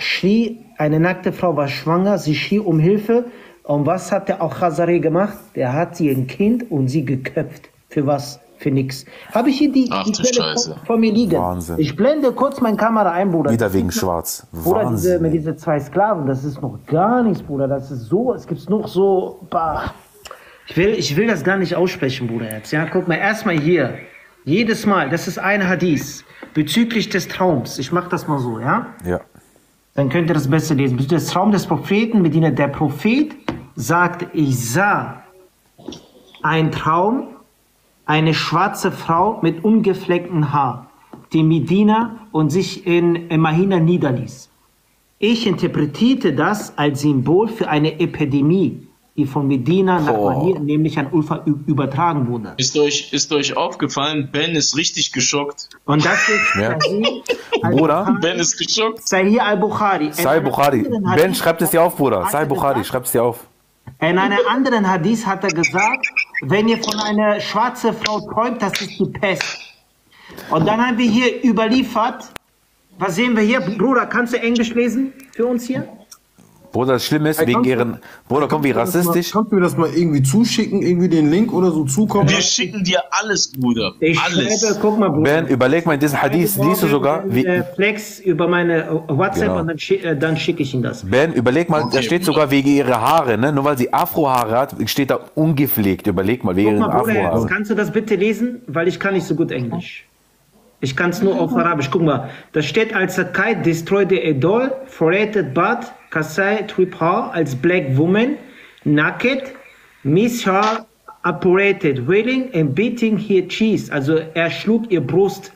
war schwanger, sie schrie um Hilfe. Und was hat der Al-Khazari gemacht? Der hat sie ein Kind und sie geköpft. Für was? Für nichts. Habe ich hier die Quelle vor mir liegen. Wahnsinn. Ich blende kurz meine Kamera ein, Bruder. Wieder wegen Schwarz. Bruder, mit diese 2 Sklaven, das ist noch gar nichts, Bruder. Das ist so, es gibt noch so... Bah. Ich will das gar nicht aussprechen, Bruder, jetzt. Ja, guck mal, erstmal hier. Jedes Mal, das ist ein Hadith. Bezüglich des Traums. Ich mache das mal so, ja? Ja. Dann könnt ihr das besser lesen. Bezüglich des Traums des Propheten, Medina, der Prophet sagt, ich sah einen Traum, eine schwarze Frau mit ungeflecktem Haar, die Medina und sich in Mahina niederließ. Ich interpretierte das als Symbol für eine Epidemie, die von Medina nach Mahir, nämlich an Ulfa, übertragen wurde. Ist euch aufgefallen, Ben ist richtig geschockt. Und das ist Bruder, Ben ist geschockt. Sahih al-Bukhari. Ben, schreibt es dir auf, Bruder. Sahih Bukhari, schreibt es dir auf. In einem anderen Hadith hat er gesagt, wenn ihr von einer schwarzen Frau träumt, das ist die Pest. Und dann haben wir hier überliefert, was sehen wir hier? Bruder, kannst du Englisch lesen für uns hier? Bruder, das Schlimme ist, wegen ihren... Bruder, komm, wie rassistisch... Kannst du mir das mal irgendwie zuschicken, irgendwie den Link oder so zukommen? Wir schicken dir alles, Bruder. Alles. Guck mal, Bruder. Ben, überleg mal, in diesem Hadith liest du sogar... Flex über meine WhatsApp und dann schicke ich ihm das. Ben, überleg mal, da steht sogar wegen ihrer Haare, ne? Nur weil sie Afrohaare hat, steht da ungepflegt. Überleg mal, wegen ihren Afrohaaren. Kannst du das bitte lesen? Weil ich kann nicht so gut Englisch. Ich kann es nur auf Arabisch. Guck mal, da steht als a kite destroyed the idol, forated but Kasai trip her als black woman, naked, miss her operated, wailing and beating her cheese. Also er schlug ihr Brust,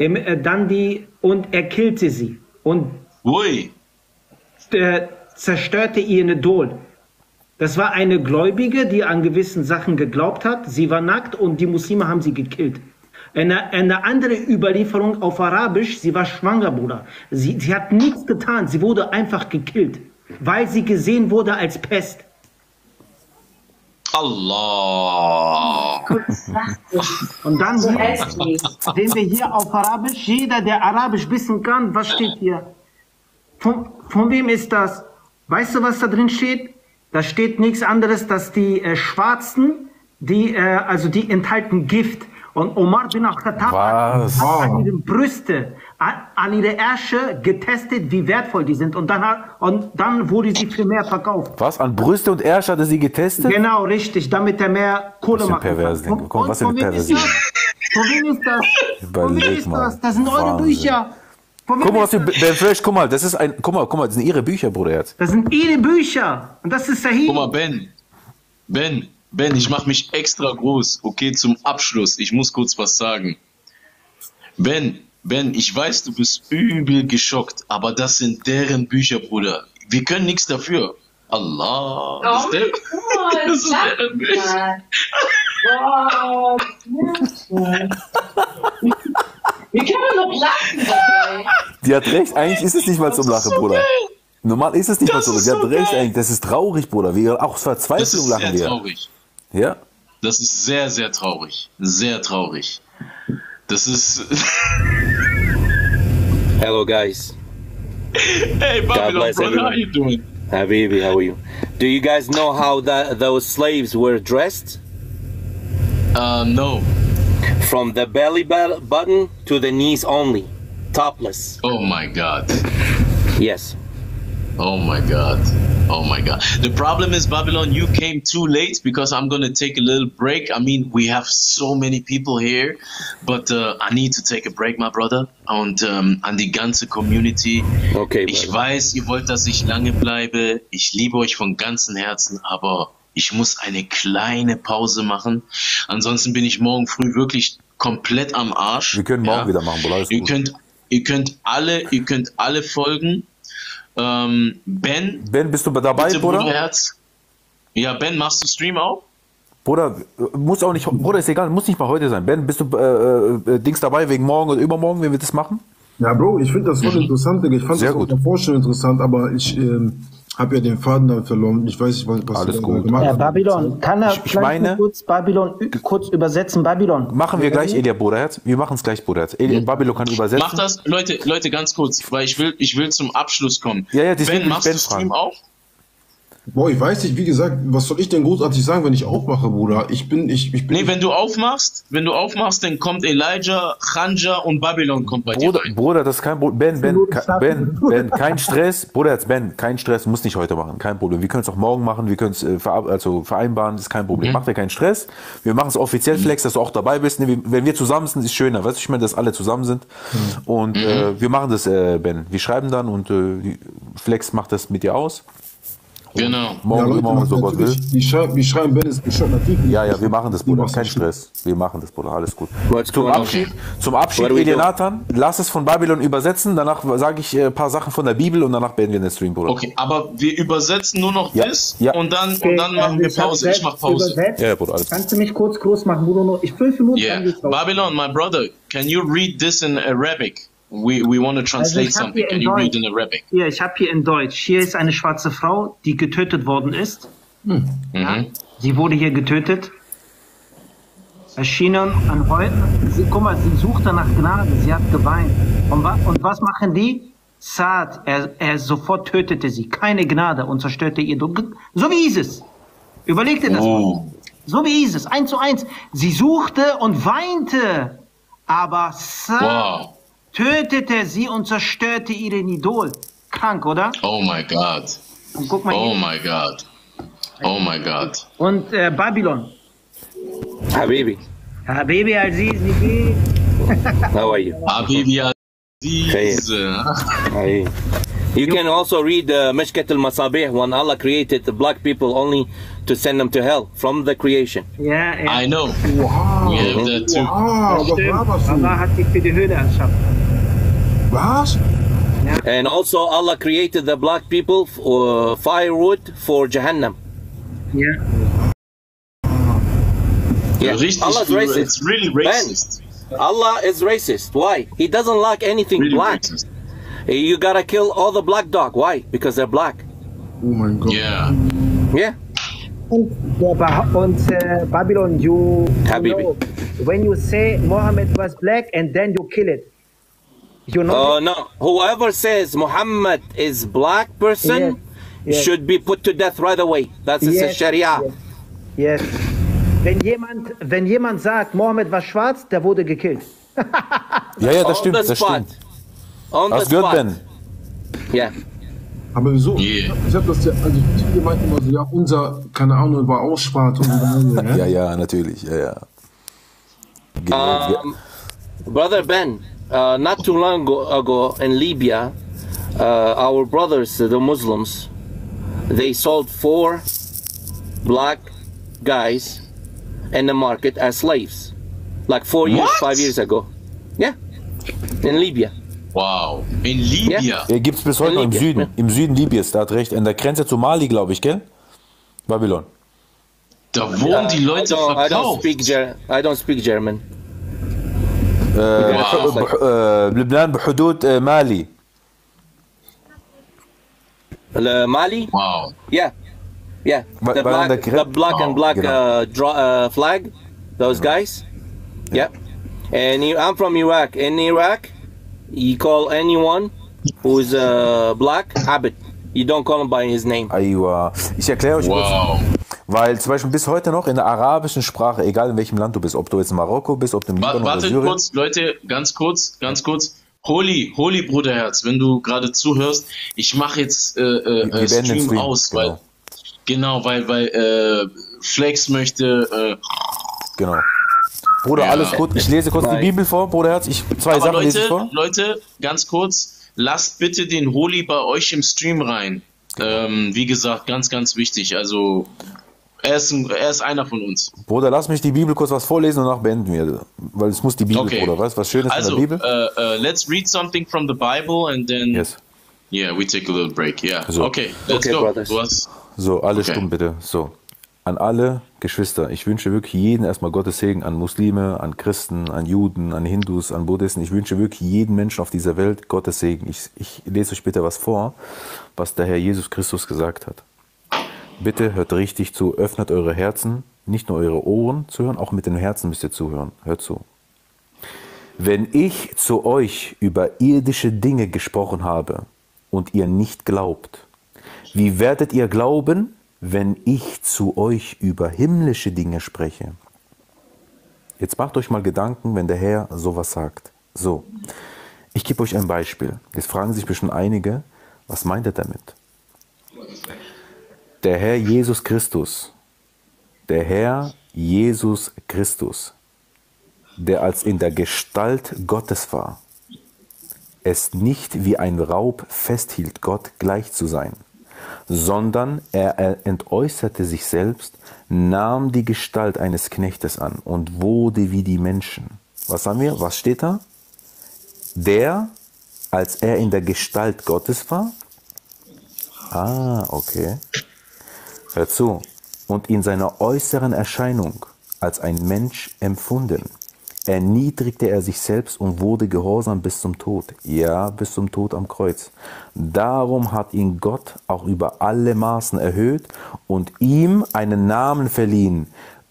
und er killte sie und zerstörte ihren Idol. Das war eine Gläubige, die an gewissen Sachen geglaubt hat. Sie war nackt und die Muslime haben sie gekillt. Eine andere Überlieferung auf Arabisch, sie war schwanger, Bruder. Sie hat nichts getan, sie wurde einfach gekillt, weil sie gesehen wurde als Pest. Allah. Und dann sehen wir hier auf Arabisch, jeder, der Arabisch wissen kann, was steht hier? Von wem ist das? Weißt du, was da drin steht? Da steht nichts anderes, dass die Schwarzen, die enthalten Gift. Und Omar bin al-Khattab hat an ihren Brüste, an ihre Ärsche getestet, wie wertvoll die sind. Und dann wurde sie für mehr verkauft. Was? An Brüste und Ärsche hat er sie getestet? Genau, richtig, damit er mehr Kohle macht. Was für ein Perverse. Von wem ist das? Von wem ist das? Das sind eure Bücher. Guck mal, was wir, Ben Fresh, guck mal, das ist ein, guck mal, das sind ihre Bücher, Bruder, jetzt. Das sind ihre Bücher. Und das ist Sahih. Guck mal, Ben, ich mach mich extra groß. Okay, zum Abschluss, ich muss kurz was sagen. Ben, ich weiß, du bist übel geschockt, aber das sind deren Bücher, Bruder. Wir können nichts dafür. Allah. Das ist deren Bücher. Wie kann man noch lachen dabei? Die hat recht, eigentlich ist es nicht mal zum Lachen, Bruder. Normal ist es nicht mal so. Die hat recht, eigentlich. Das ist traurig, Bruder. Wir auch Verzweiflung lachen wir. Das ist sehr traurig. Ja. Das ist sehr, sehr traurig. Sehr traurig. Das ist. Hello, guys. Hey, Babylon, brother, how you doing? Habibi, how are you? Do you guys know how those slaves were dressed? No. From the belly button to the knees only. Topless. Oh my God. Yes. Oh my God. Oh my God. The problem is, Babylon, you came too late because I'm going to take a little break. I mean, we have so many people here, but I need to take a break, my brother. Und an die ganze Community. Okay, ich weiß, ihr wollt, dass ich lange bleibe. Ich liebe euch von ganzem Herzen, aber ich muss eine kleine Pause machen. Ansonsten bin ich morgen früh wirklich komplett am Arsch. Wir können morgen wieder machen, Bruder. Ihr könnt alle folgen. Ben, bist du dabei, bitte, Bruder? Bruderherz. Ja, Ben, machst du Stream auch? Bruder, muss auch nicht, Bruder, ist egal, muss nicht mal heute sein. Ben, bist du Dings dabei wegen morgen oder übermorgen, wenn wir das machen? Ja, Bro, ich finde das voll interessant, Digga. Ich fand das auch davor schon interessant, aber ich habe ja den Faden dann verloren. Ich weiß nicht, was alles gut gemacht hat. Babylon, kann er kurz übersetzen, Babylon? Machen wir gleich, Elia, Bruderherz. Wir machen es gleich, Bruderherz. Babylon kann übersetzen. Mach das, Leute, ganz kurz, weil ich will zum Abschluss kommen. Ja, Ben, machst du Stream auch? Boah, ich weiß nicht, wie gesagt, was soll ich denn großartig sagen, wenn ich aufmache, Bruder? Ich bin. Nee, wenn du aufmachst, dann kommt Elijah, Khanja und Babylon kommt bei dir rein. Bruder, das ist kein Problem. Ben, kein Stress. Bruder, jetzt Ben, kein Stress, muss nicht heute machen, kein Problem. Wir können es auch morgen machen, wir können es vereinbaren, das ist kein Problem. Mach dir keinen Stress. Wir machen es offiziell, Flex, dass du auch dabei bist. Wenn wir zusammen sind, ist schöner. Weißt du, ich meine, dass alle zusammen sind. Und wir machen das, Ben. Wir schreiben dann und Flex macht das mit dir aus. Genau. Morgen, so Gott will. Wir schreiben, wenn es geschafft natürlich. Ja, wir machen das, Bruder. Kein Stress. Wir machen das, Bruder. Alles gut. Zum Abschied, Elianathan, lass es von Babylon übersetzen. Danach sage ich ein paar Sachen von der Bibel und danach beenden wir den Stream, Bruder. Okay, aber wir übersetzen nur noch das und dann machen wir Pause. Ich mach Pause. Ja, Bruder, alles. Kannst du mich kurz groß machen, Bruder? 5 Minuten. Yeah. Babylon, my brother, can you read this in Arabic? We want to translate something. Can you read in Arabic? Ja, ich habe hier in Deutsch. Hier ist eine schwarze Frau, die getötet worden ist. Ja, sie wurde hier getötet. Erschienen an heute. Guck mal, sie suchte nach Gnade. Sie hat geweint. Und was machen die? Saad, er sofort tötete sie. Keine Gnade und zerstörte ihr. So wie ISIS. Überleg dir das mal. So wie ISIS. 1:1. Sie suchte und weinte. Aber Saad tötete sie und zerstörte ihren Idol. Krank, oder? Oh my God. Und guck mal oh my God. Oh my God. Und Babylon. Habibi. Habibi Aziz, wie geht's? How are you? Habibi Aziz. Hey. You can also read Mishkat al-Masabih when Allah created the black people only to send them to hell from the creation. Yeah. I know. Wow. We have that too. Allah hat dich für die Höhle erschaffen. Was? And also Allah created the black people firewood for Jahannam. Yeah. Yeah. Allah's racist. It's really racist. Ben, Allah is racist. Why? He doesn't like anything really black. Racist. You gotta kill all the black dog. Why? Because they're black. Oh my God. Yeah. Yeah. Und Babylon, you know, when you say Muhammad was black and then you kill it, you know? No. Whoever says Muhammad is black person should be put to death right away. That's the Sharia. Yes. Wenn jemand sagt, Mohammed war schwarz, der wurde gekillt. Ja, das stimmt, das stimmt. Das gehört Ben. Ja. Aber wieso? Yeah. Ich hab das ja, also die meinten immer so, ja, unser, keine Ahnung, war auch schwarz. Ja, natürlich, ja. Brother Ben, not too long ago in Libya, our brothers, the Muslims, they sold 4 black guys in the market as slaves, like 4 years, 5 years ago. Yeah, in Libya. Wow, in Libya? Ja, gibt's bis heute noch im Süden. Ja. Im Süden Libyens, da hat recht. An der Grenze zu Mali, glaube ich, gell? Babylon. Da wurden die Leute verkauft. I don't speak German. لبنان بحدود مالي. Mali? Wow. Yeah. The black and black flag, those guys. Yeah. And I'm from Iraq. In Iraq, you call anyone who's black Abid. You don't call him by his name. Aywa. Ich erkläre euch kurz. Weil zum Beispiel bis heute noch in der arabischen Sprache, egal in welchem Land du bist, ob du jetzt in Marokko bist, ob du im Libanon oder Syrien... Warte kurz, Leute, ganz kurz. Holy Bruderherz, wenn du gerade zuhörst, ich mache jetzt Stream aus, weil Flex möchte... Genau. Bruder, alles gut. Ich lese kurz die Bibel vor, Bruderherz. Zwei Sachen lese ich vor. Leute, ganz kurz, lasst bitte den Holy bei euch im Stream rein. Wie gesagt, ganz, ganz wichtig. Also, er ist einer von uns. Bruder, lass mich die Bibel kurz was vorlesen und danach beenden wir. Weil es muss die Bibel, Bruder. Weißt du, was Schönes in der Bibel? Let's read something from the Bible and then... Yes. Yeah, we take a little break. Yeah. So. Okay, let's go. So, alle stumm bitte. So. An alle Geschwister, ich wünsche wirklich jeden erstmal Gottes Segen, an Muslime, an Christen, an Juden, an Hindus, an Buddhisten. Ich wünsche wirklich jeden Menschen auf dieser Welt Gottes Segen. Ich lese euch bitte was vor, was der Herr Jesus Christus gesagt hat. Bitte hört richtig zu, öffnet eure Herzen, nicht nur eure Ohren zu hören, auch mit den Herzen müsst ihr zuhören. Hört zu. Wenn ich zu euch über irdische Dinge gesprochen habe und ihr nicht glaubt, wie werdet ihr glauben, wenn ich zu euch über himmlische Dinge spreche? Jetzt macht euch mal Gedanken, wenn der Herr sowas sagt. So, ich gebe euch ein Beispiel. Jetzt fragen sich bestimmt einige, was meint er damit? Der Herr Jesus Christus, der als in der Gestalt Gottes war, es nicht wie ein Raub festhielt, Gott gleich zu sein, sondern er entäußerte sich selbst, nahm die Gestalt eines Knechtes an und wurde wie die Menschen. Was haben wir? Was steht da? Der, als er in der Gestalt Gottes war? Ah, okay. Hör zu. Und in seiner äußeren Erscheinung als ein Mensch empfunden, erniedrigte er sich selbst und wurde gehorsam bis zum Tod. Ja, bis zum Tod am Kreuz. Darum hat ihn Gott auch über alle Maßen erhöht und ihm einen Namen verliehen,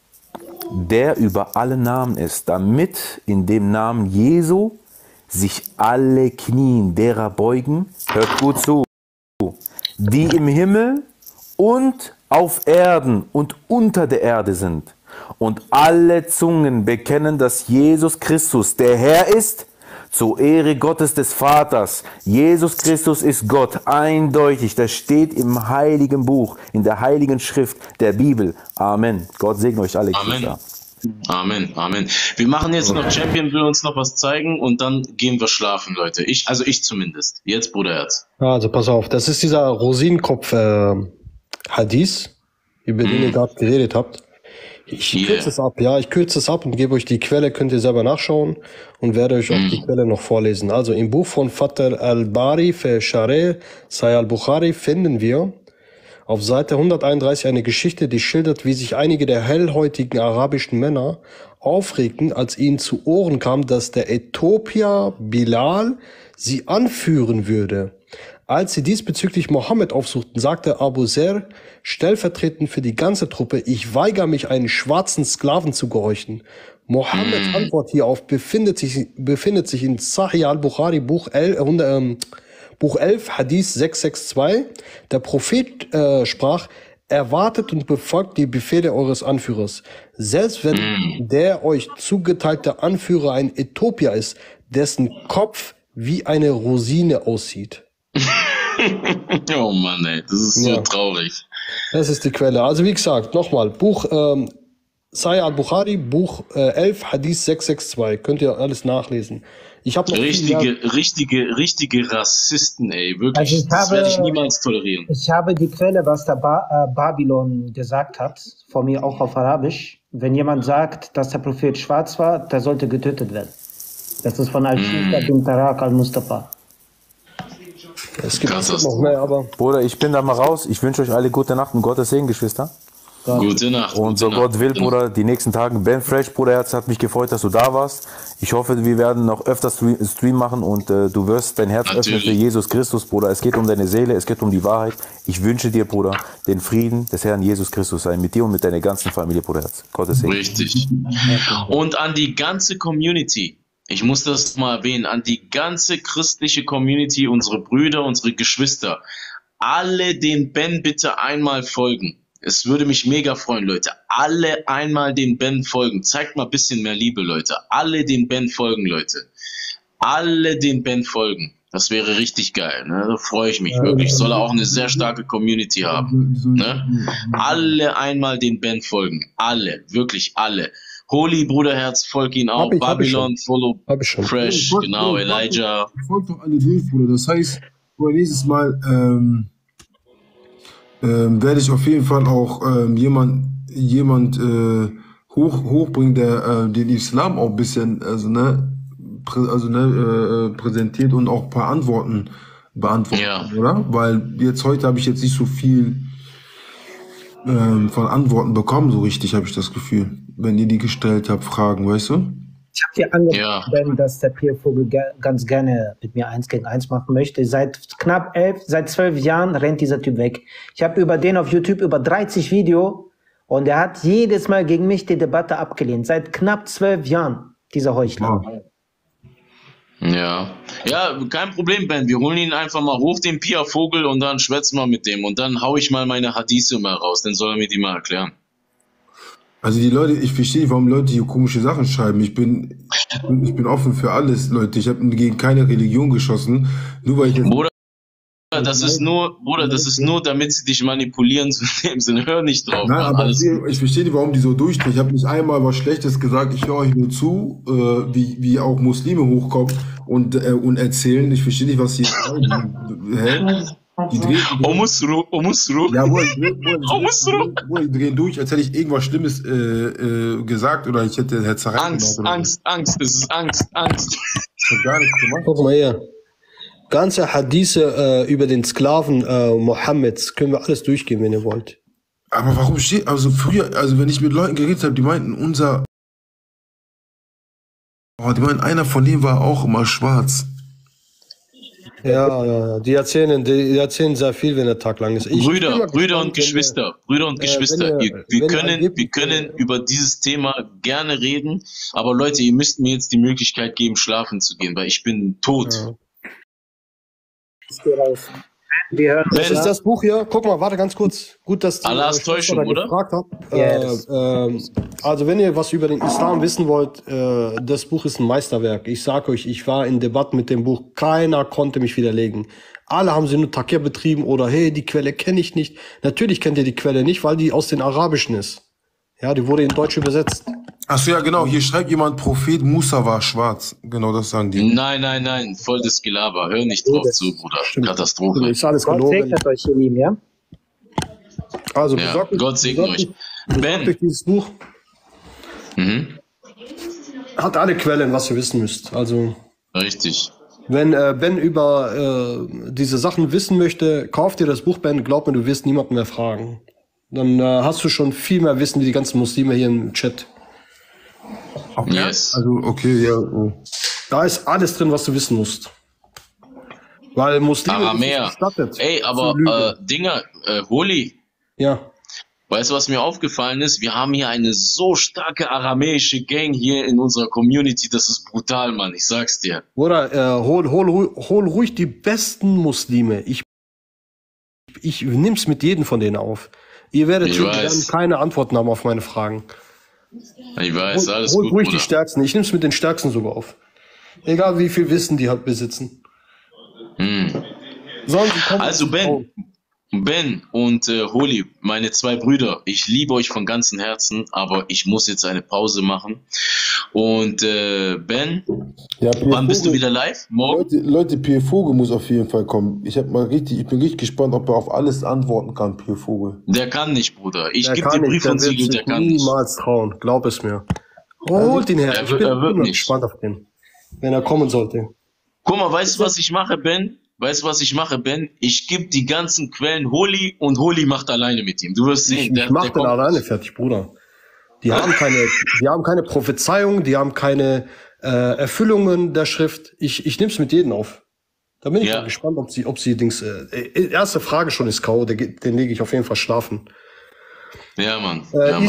der über alle Namen ist, damit in dem Namen Jesu sich alle Knien derer beugen, hört gut zu, die im Himmel und auf Erden und unter der Erde sind. Und alle Zungen bekennen, dass Jesus Christus der Herr ist, zur Ehre Gottes des Vaters. Jesus Christus ist Gott, eindeutig. Das steht im heiligen Buch, in der heiligen Schrift der Bibel. Amen. Gott segne euch alle. Amen. Amen, Amen. Wir machen jetzt noch, Champion will uns noch was zeigen und dann gehen wir schlafen, Leute. Ich zumindest. Jetzt, Bruderherz. Also pass auf, das ist dieser Rosinenkopf-Hadith, über den ihr gerade geredet habt. Ich kürze es ab, ich kürze es ab und gebe euch die Quelle, könnt ihr selber nachschauen und werde euch auch die Quelle noch vorlesen. Also im Buch von Fath al-Bari für Shareh Sahih al-Bukhari finden wir auf Seite 131 eine Geschichte, die schildert, wie sich einige der hellhäutigen arabischen Männer aufregten, als ihnen zu Ohren kam, dass der Äthiopier Bilal sie anführen würde. Als sie diesbezüglich Mohammed aufsuchten, sagte Abu Zer stellvertretend für die ganze Truppe: Ich weigere mich, einen schwarzen Sklaven zu gehorchen. Mohammeds Antwort hierauf befindet sich in Sahih al-Bukhari, Buch 11, Hadith 662. Der Prophet sprach: Erwartet und befolgt die Befehle eures Anführers. Selbst wenn der euch zugeteilte Anführer ein Äthiopier ist, dessen Kopf wie eine Rosine aussieht. Oh Mann, ey, das ist so traurig. Das ist die Quelle. Also wie gesagt, nochmal, Buch Sahih al-Bukhari, Buch 11, Hadith 662. Könnt ihr alles nachlesen. Ich habe noch richtige Rassisten, ey. Wirklich. Also das werde ich niemals tolerieren. Ich habe die Quelle, was der Babylon gesagt hat, von mir auch auf Arabisch. Wenn jemand sagt, dass der Prophet schwarz war, der sollte getötet werden. Das ist von Al-Shifa bin Tarak al-Mustafa. Es gibt noch mehr, aber... Bruder, ich bin da mal raus. Ich wünsche euch alle gute Nacht und Gottes Segen, Geschwister. Gute Nacht. Und so Gott will, Bruder, die nächsten Tage. Ben Fresh, Bruderherz, hat mich gefreut, dass du da warst. Ich hoffe, wir werden noch öfter Stream machen und du wirst dein Herz öffnen für Jesus Christus, Bruder. Es geht um deine Seele, es geht um die Wahrheit. Ich wünsche dir, Bruder, den Frieden des Herrn Jesus Christus sei mit dir und mit deiner ganzen Familie, Bruderherz. Gottes Segen. Richtig. Und an die ganze Community, ich muss das mal erwähnen, an die ganze christliche Community, unsere Brüder, unsere Geschwister, alle den Ben bitte einmal folgen. Es würde mich mega freuen, Leute. Alle einmal dem Ben folgen. Zeigt mal ein bisschen mehr Liebe, Leute. Alle dem Ben folgen, Leute. Alle dem Ben folgen. Das wäre richtig geil. Ne? Da freue ich mich wirklich. Soll er auch eine sehr starke Community haben. Ne? Alle einmal dem Ben folgen. Alle. Wirklich alle. Holy Bruderherz, folg ihn auch. Babylon, follow Fresh. Genau, Elijah. Folgt doch alle durch, Bruder. Das heißt, nächstes Mal werde ich auf jeden Fall auch jemand hochbringen, der den Islam auch ein bisschen präsentiert und auch ein paar Antworten beantwortet, oder? Weil jetzt heute habe ich jetzt nicht so viel von Antworten bekommen, so richtig, habe ich das Gefühl, wenn ihr die gestellt habt, Fragen, weißt du? Ich habe dir angeboten, dass der Pierre Vogel ganz gerne mit mir 1 gegen 1 machen möchte. Seit 12 Jahren rennt dieser Typ weg. Ich habe über den auf YouTube über 30 Videos und er hat jedes Mal gegen mich die Debatte abgelehnt. Seit knapp 12 Jahren, dieser Heuchler. Ja, kein Problem, Ben. Wir holen ihn einfach mal hoch, den Pierre Vogel, und dann schwätzen wir mit dem. Und dann hau ich mal meine Hadithe mal raus. Dann soll er mir die mal erklären. Also die Leute, ich verstehe nicht, warum Leute hier komische Sachen schreiben. Ich bin offen für alles, Leute. Ich habe gegen keine Religion geschossen. Nur weil ich jetzt... Bruder, das ist nur, damit sie dich manipulieren, so in dem Sinne. Hör nicht drauf. Nein, aber ich verstehe nicht, warum die so durchdrehen. Ich habe nicht einmal was Schlechtes gesagt. Ich höre euch nur zu, wie auch Muslime hochkommen und erzählen. Ich verstehe nicht, was sie hä? Die drehen. Ja, die drehen durch, als hätte ich irgendwas Schlimmes gesagt oder ich hätte Angst, das ist Angst. Ich hab gar nichts gemacht. Guck mal hier. Ganze Hadithe über den Sklaven Mohammeds können wir alles durchgehen, wenn ihr wollt. Aber warum steht, also früher, also wenn ich mit Leuten geredet habe, die meinten, einer von denen war auch immer schwarz. Ja, die erzählen sehr viel, wenn der Tag lang ist. Brüder und Geschwister, wir können über dieses Thema gerne reden, aber Leute, ihr müsst mir jetzt die Möglichkeit geben, schlafen zu gehen, weil ich bin tot. Ja. Das ist das Buch hier. Guck mal, warte ganz kurz. Gut, dass du Allahs Täuschung, oder? Gefragt habt. Also wenn ihr was über den Islam wissen wollt, das Buch ist ein Meisterwerk. Ich sage euch, ich war in Debatten mit dem Buch. Keiner konnte mich widerlegen. Alle haben sie nur Takir betrieben oder hey, die Quelle kenne ich nicht. Natürlich kennt ihr die Quelle nicht, weil die aus den Arabischen ist. Ja, die wurde in Deutsch übersetzt. Achso, ja genau, hier schreibt jemand, Prophet Musa war schwarz. Genau, das sagen die. Nein, voll das Gelaber. Hör nicht drauf zu, Bruder. Stimmt. Katastrophe. Ist alles Gott segnet euch, ihr Lieben, ja? Also, Gott segne euch. Ben. Durch dieses Buch hat alle Quellen, was ihr wissen müsst. Also. Richtig. Wenn Ben über diese Sachen wissen möchte, kauft dir das Buch, Ben. Glaub mir, du wirst niemanden mehr fragen. Dann hast du schon viel mehr Wissen wie die ganzen Muslime hier im Chat. Okay. Yes. Also, okay, ja. Da ist alles drin, was du wissen musst. Weil Muslime mehr. Ey, aber Holy. Ja. Weißt du, was mir aufgefallen ist? Wir haben hier eine so starke aramäische Gang hier in unserer Community, das ist brutal, Mann, ich sag's dir. Oder hol ruhig die besten Muslime. Ich nimm's mit jedem von denen auf. Ihr werdet dann keine Antworten haben auf meine Fragen. Ich weiß, alles gut, hol ruhig die Stärksten. Ich nehm's mit den Stärksten sogar auf. Egal wie viel Wissen die halt besitzen. Also Ben, Ben und Holi, meine zwei Brüder, ich liebe euch von ganzem Herzen, aber ich muss jetzt eine Pause machen. Und Ben, ja, wann bist du wieder live? Morgen? Leute, Pierre Vogel muss auf jeden Fall kommen. Ich bin richtig gespannt, ob er auf alles antworten kann, Pierre Vogel. Der kann nicht, Bruder. Ich gebe dir Brief und Siegel, der kann nicht. Niemals trauen, glaub es mir. Holt ihn her. Er wird nicht. Gespannt auf den, wenn er kommen sollte. Guck mal, weißt du, was ich mache, Ben? Weißt du, was ich mache, Ben? Ich gebe die ganzen Quellen Holi und Holi macht alleine mit ihm. Du wirst sehen. Ich mach den alleine fertig, Bruder. Die haben keine Prophezeiung, die haben keine Erfüllungen der Schrift. Ich nehm's mit jedem auf. Da bin ich mal gespannt, ob sie Dings. Erste Frage schon ist K.O., den lege ich auf jeden Fall schlafen. Ja, Mann.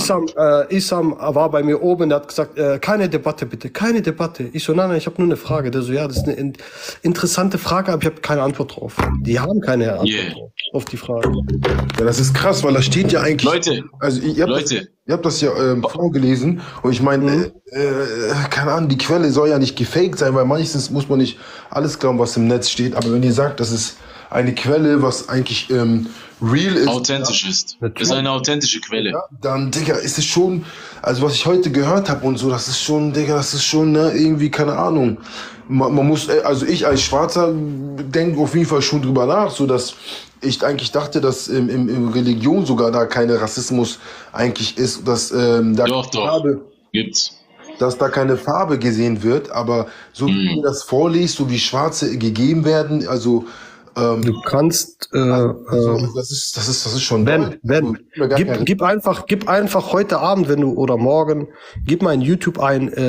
Isam war bei mir oben, der hat gesagt, keine Debatte bitte, keine Debatte. Ich so, nein, ich habe nur eine Frage. Der so, ja, das ist eine interessante Frage, aber ich habe keine Antwort drauf. Die haben keine Antwort drauf, auf die Frage. Ja, das ist krass, weil da steht ja eigentlich... Leute, also ihr habt das ja vorgelesen und ich meine, keine Ahnung, die Quelle soll ja nicht gefaked sein, weil meistens muss man nicht alles glauben, was im Netz steht, aber wenn ihr sagt, das ist eine Quelle, was eigentlich real ist. Authentisch ist. Ist eine authentische Quelle. Ja, dann, Digga, ist es schon, also was ich heute gehört habe und so, das ist schon, Digga, das ist schon, ne, irgendwie, keine Ahnung. Man muss, also ich als Schwarzer denke auf jeden Fall schon drüber nach, so dass ich eigentlich dachte, dass in Religion sogar da keine Rassismus eigentlich ist, dass da doch, gibt's. Dass da keine Farbe gesehen wird, aber so wie du das vorliest, so wie Schwarze gegeben werden, also du kannst das ist schon Ben, gib einfach heute Abend, wenn du oder morgen, gib mal in YouTube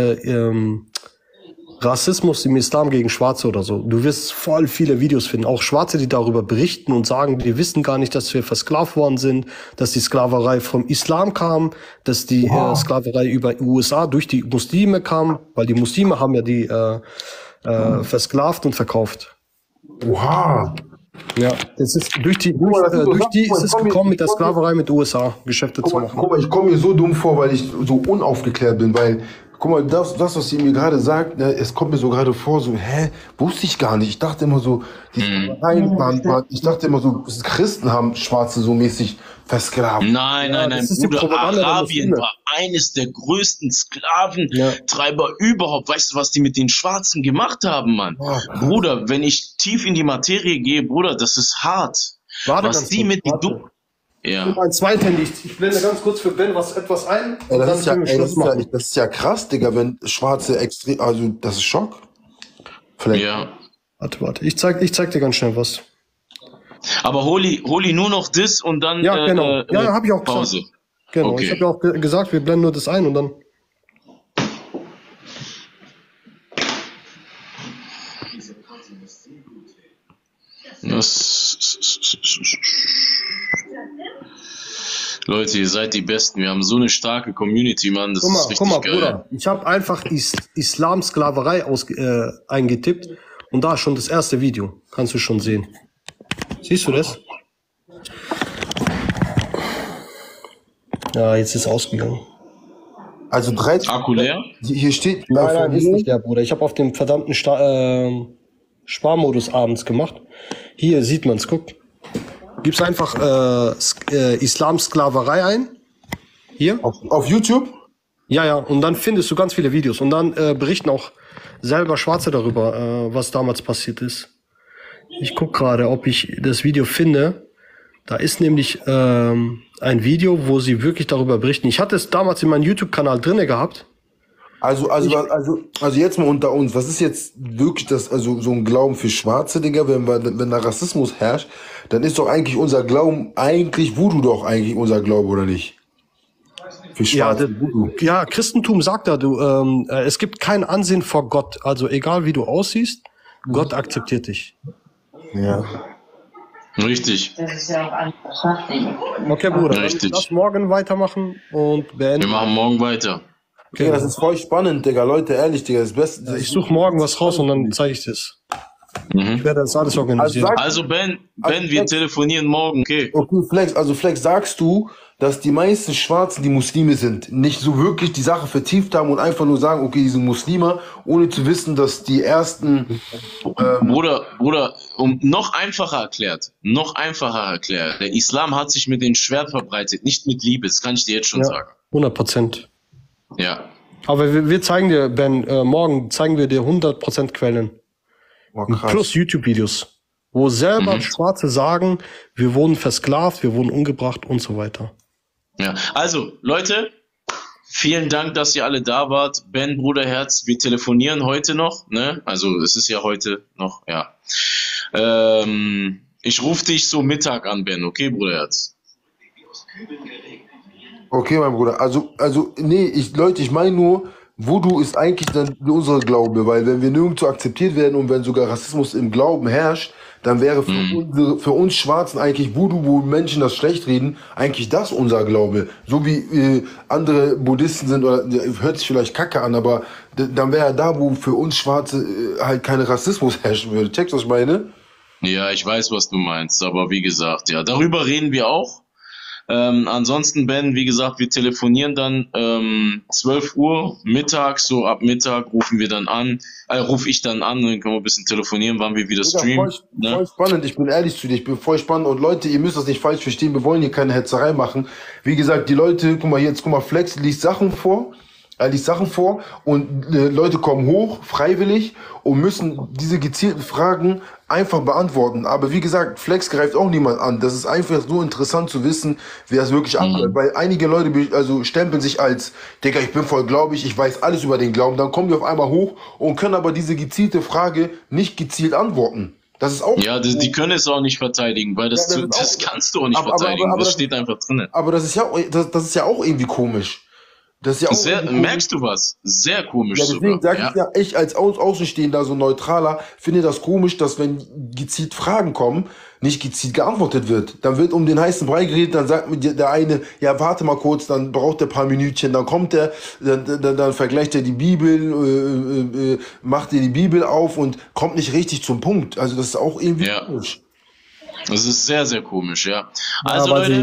ein Rassismus im Islam gegen Schwarze oder so. Du wirst voll viele Videos finden, auch Schwarze, die darüber berichten und sagen, wir wissen gar nicht, dass wir versklavt worden sind, dass die Sklaverei vom Islam kam, dass die Sklaverei über die USA durch die Muslime kam, weil die Muslime haben ja die versklavt und verkauft. Oha. Ja, es ist durch die ist es gekommen, mit der Sklaverei mit USA Geschäfte zu machen. Guck mal, ich komme mir so dumm vor, weil ich so unaufgeklärt bin, weil, guck mal, das was ihr mir gerade sagt, ne, es kommt mir so gerade vor, so, wusste ich gar nicht. Ich dachte immer so, ich dachte immer so, Christen haben Schwarze so mäßig versklavt. Nein, Bruder, Arabien war eines der größten Sklaventreiber überhaupt. Weißt du, was die mit den Schwarzen gemacht haben, Mann? Bruder, wenn ich tief in die Materie gehe, Bruder, das ist hart. Was die mit die Ja. Mein Zweithandy. Ich blende ganz kurz für Ben etwas ein. Das ist ja krass, Digga, wenn Schwarze extrem, also das ist Schock. Vielleicht. Ja. Warte. Ich zeig dir ganz schnell was. Aber Holi nur noch das und dann ja, genau. Hab ich auch Pause. Gesagt. Genau, okay. Ich habe ja auch gesagt, wir blenden nur das ein und dann. Leute, ihr seid die Besten. Wir haben so eine starke Community, Mann. Das ist richtig geil. Bruder, ich habe einfach Islam-Sklaverei eingetippt und da schon das erste Video. Kannst du schon sehen. Siehst du das? Ja, jetzt ist ausgegangen. Also 13. Akku leer? Hier steht. Nein, ist nicht leer, Bruder. Ich habe auf dem verdammten Sparmodus abends gemacht. Hier sieht man's, guck. Gib's einfach Islam-Sklaverei ein. Hier. Auf YouTube? Ja. Und dann findest du ganz viele Videos. Und dann berichten auch selber Schwarze darüber, was damals passiert ist. Ich guck gerade, ob ich das Video finde. Da ist nämlich ein Video, wo sie wirklich darüber berichten. Ich hatte es damals in meinem YouTube-Kanal drinne gehabt. Also jetzt mal unter uns, was ist jetzt wirklich das, also so ein Glauben für Schwarze, Digga, wenn da Rassismus herrscht, dann ist doch eigentlich unser Glauben Voodoo doch eigentlich unser Glaube, oder nicht? Für Schwarze, Voodoo. Ja, Christentum sagt da, es gibt kein Ansehen vor Gott, also egal wie du aussiehst, Gott akzeptiert dich. Ja. Richtig. Das ist ja auch einfach. Okay, Bruder, lass morgen weitermachen und beenden. Wir machen morgen weiter. Okay, ja, das ist voll spannend, Digga. Leute, ehrlich, Digga, das Beste. Ich suche morgen was raus und dann zeige ich das. Ich werde das alles organisieren. Also Ben, wir telefonieren morgen, okay? Okay, Flex, sagst du, dass die meisten Schwarzen, die Muslime sind, nicht so wirklich die Sache vertieft haben und einfach nur sagen, okay, die sind Muslime, ohne zu wissen, dass die ersten... Bruder, noch einfacher erklärt, der Islam hat sich mit dem Schwert verbreitet, nicht mit Liebe, das kann ich dir jetzt schon sagen. 100%. Ja. Aber wir zeigen dir, Ben, morgen zeigen wir dir 100% Quellen. Plus YouTube-Videos, wo selber Schwarze sagen, wir wurden versklavt, wir wurden umgebracht und so weiter. Ja, also Leute, vielen Dank, dass ihr alle da wart. Ben, Bruderherz, wir telefonieren heute noch, ne? Also es ist ja heute noch, ja. Ich rufe dich so Mittag an, Ben, okay, Bruderherz? Okay, mein Bruder, nee, Leute, ich meine nur, Voodoo ist eigentlich dann unser Glaube, weil wenn wir nirgendwo akzeptiert werden und wenn sogar Rassismus im Glauben herrscht, dann wäre für uns Schwarzen eigentlich Voodoo, wo Menschen das schlecht reden, eigentlich das unser Glaube. So wie andere Buddhisten sind, oder hört sich vielleicht kacke an, aber dann wäre da, wo für uns Schwarze halt kein Rassismus herrschen würde. Checkst du, was ich meine? Ja, ich weiß, was du meinst, aber wie gesagt, ja, darüber reden wir auch. Ansonsten, Ben, wie gesagt, wir telefonieren dann 12 Uhr mittags, so ab Mittag rufen wir dann an, rufe ich dann an, dann können wir ein bisschen telefonieren, wann wir wieder streamen. Voll spannend, ich bin ehrlich zu dir, ich bin voll spannend und Leute, ihr müsst das nicht falsch verstehen, wir wollen hier keine Hetzerei machen. Wie gesagt, die Leute, guck mal, Flex liest Sachen vor. Und Leute kommen hoch, freiwillig, und müssen diese gezielten Fragen einfach beantworten. Aber wie gesagt, Flex greift auch niemand an. Das ist einfach so interessant zu wissen, wie das wirklich abläuft. Weil einige Leute stempeln sich als, Digga, ich bin voll gläubig, ich weiß alles über den Glauben. Dann kommen die auf einmal hoch und können aber diese gezielte Frage nicht gezielt antworten. Das ist auch... Ja, die können es auch nicht verteidigen, weil das kannst du auch nicht verteidigen. Das steht einfach drin. Aber das ist ja auch irgendwie komisch. Das ist ja auch merkst du was? Sehr komisch. Ja, deswegen sage ich als Außenstehender, so Neutraler, finde das komisch, dass wenn gezielt Fragen kommen, nicht gezielt geantwortet wird. Dann wird um den heißen Brei geredet, dann sagt mir der eine, ja, warte mal kurz, dann braucht er ein paar Minütchen, dann kommt er, dann vergleicht er die Bibel, macht er die Bibel auf und kommt nicht richtig zum Punkt. Also das ist auch irgendwie komisch. Das ist sehr, sehr komisch, ja. Also Leute...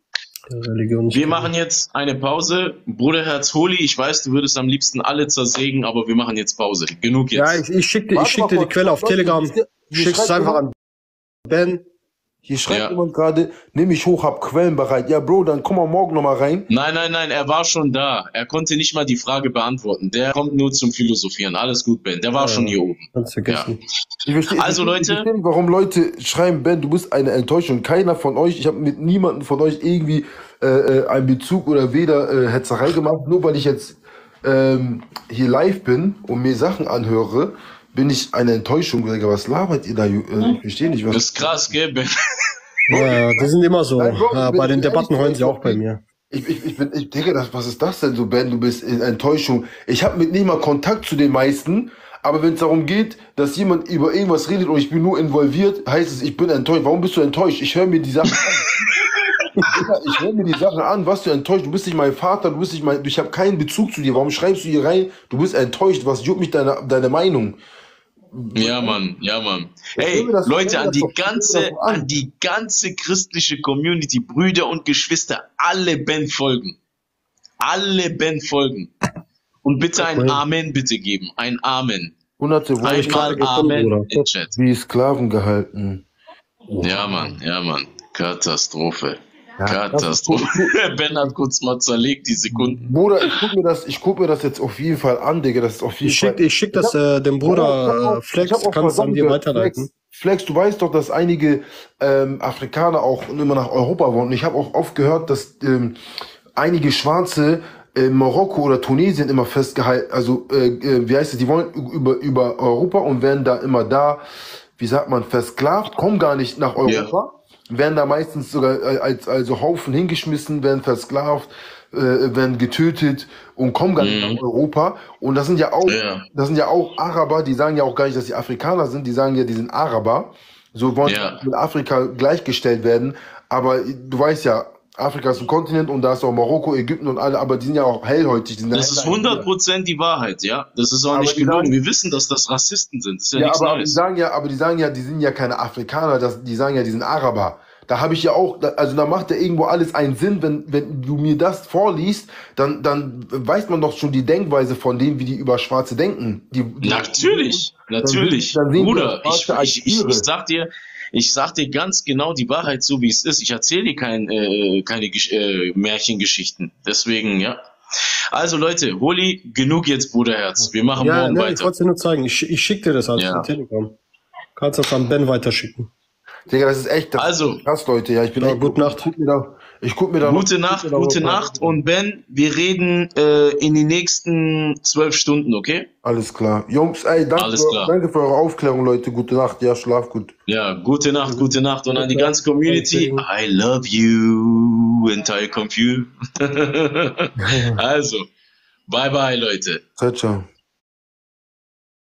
Wir machen jetzt eine Pause. Bruderherz Holi, ich weiß, du würdest am liebsten alle zersägen, aber wir machen jetzt Pause. Genug jetzt. Ja, ich schick dir die Quelle auf Telegram. Schick's es einfach an Ben. Hier schreibt jemand gerade, nimm mich hoch, hab Quellen bereit. Ja, Bro, dann komm mal morgen nochmal rein. Nein, er war schon da. Er konnte nicht mal die Frage beantworten. Der kommt nur zum Philosophieren. Alles gut, Ben. Der war schon hier oben. Ganz vergessen. Ich verstehe nicht, warum Leute schreiben, Ben, du bist eine Enttäuschung. Keiner von euch, ich habe mit niemandem von euch irgendwie einen Bezug oder weder Hetzerei gemacht. Nur weil ich jetzt hier live bin und mir Sachen anhöre, bin ich eine Enttäuschung. Was labert ihr da? Ich verstehe nicht, was. Das ist krass, gell, Ben? Ja, die sind immer so. Nein, Bro, bei den Debatten heulen sie auch bei mir. Ich denke, was ist das denn so, Ben? Du bist in Enttäuschung. Ich habe mit nicht mal Kontakt zu den meisten, aber wenn es darum geht, dass jemand über irgendwas redet und ich bin nur involviert, heißt es, ich bin enttäuscht. Warum bist du enttäuscht? Ich höre mir die Sachen an. Ich höre mir die Sachen an, was du enttäuscht. Du bist nicht mein Vater, ich habe keinen Bezug zu dir. Warum schreibst du hier rein? Du bist enttäuscht. Was juckt mich deine Meinung? Ja, Mann. Hey, Leute, an die ganze christliche Community, Brüder und Geschwister, alle Ben folgen. Und bitte ein Amen bitte geben. Ein Amen. Einmal Amen im Chat. Wie Sklaven gehalten. Ja, Mann. Katastrophe. Ben hat kurz mal zerlegt, die Sekunden. Bruder, ich guck mir das jetzt auf jeden Fall an, Digga. Das ist auf jeden Fall. Ich schick das dem Bruder Flex, kannst du an dir weiterleiten. Flex, du weißt doch, dass einige Afrikaner auch immer nach Europa wollen. Und ich habe auch oft gehört, dass einige Schwarze in Marokko oder Tunesien immer festgehalten, also wie heißt es, die wollen über Europa und werden da immer wie sagt man, versklavt, kommen gar nicht nach Europa. Werden da meistens sogar als Haufen hingeschmissen, werden versklavt, werden getötet und kommen gar nicht nach Europa. Und das sind ja auch Araber, die sagen ja auch gar nicht, dass sie Afrikaner sind, die sagen ja, die sind Araber. So wollen mit Afrika gleichgestellt werden. Aber du weißt ja, Afrika ist ein Kontinent und da ist auch Marokko, Ägypten und alle, aber die sind ja auch hellhäutig. Das ist 100% die Wahrheit, ja. Das ist auch nicht gelogen. Wir wissen, dass das Rassisten sind. Das ist ja nichts aber Neues. die sagen ja, die sind ja keine Afrikaner, die sagen ja, die sind Araber. Da habe ich ja auch, also da macht ja irgendwo alles einen Sinn, wenn du mir das vorliest, dann weiß man doch schon die Denkweise von denen, wie die über Schwarze denken. Natürlich. Bruder, ich sag dir ganz genau die Wahrheit, so wie es ist. Ich erzähle dir keine Märchengeschichten. Deswegen, ja. Also Leute, Holy, genug jetzt, Bruderherz. Wir machen morgen weiter. Ich wollte dir nur zeigen. Ich schicke dir das als Telegram. Kannst das an Ben weiterschicken. Digga, das ist echt krass, Leute. Ja, ich bin auch gute Nacht. Ich guck mir da Gute Nacht und Ben, wir reden in die nächsten 12 Stunden, okay? Alles klar. Jungs, ey, danke für eure Aufklärung, Leute. Gute Nacht, ja, schlaf gut. Ja, gute Nacht und an die ganze Community. I love you, entire computer. Also, bye bye, Leute. Ciao, ciao.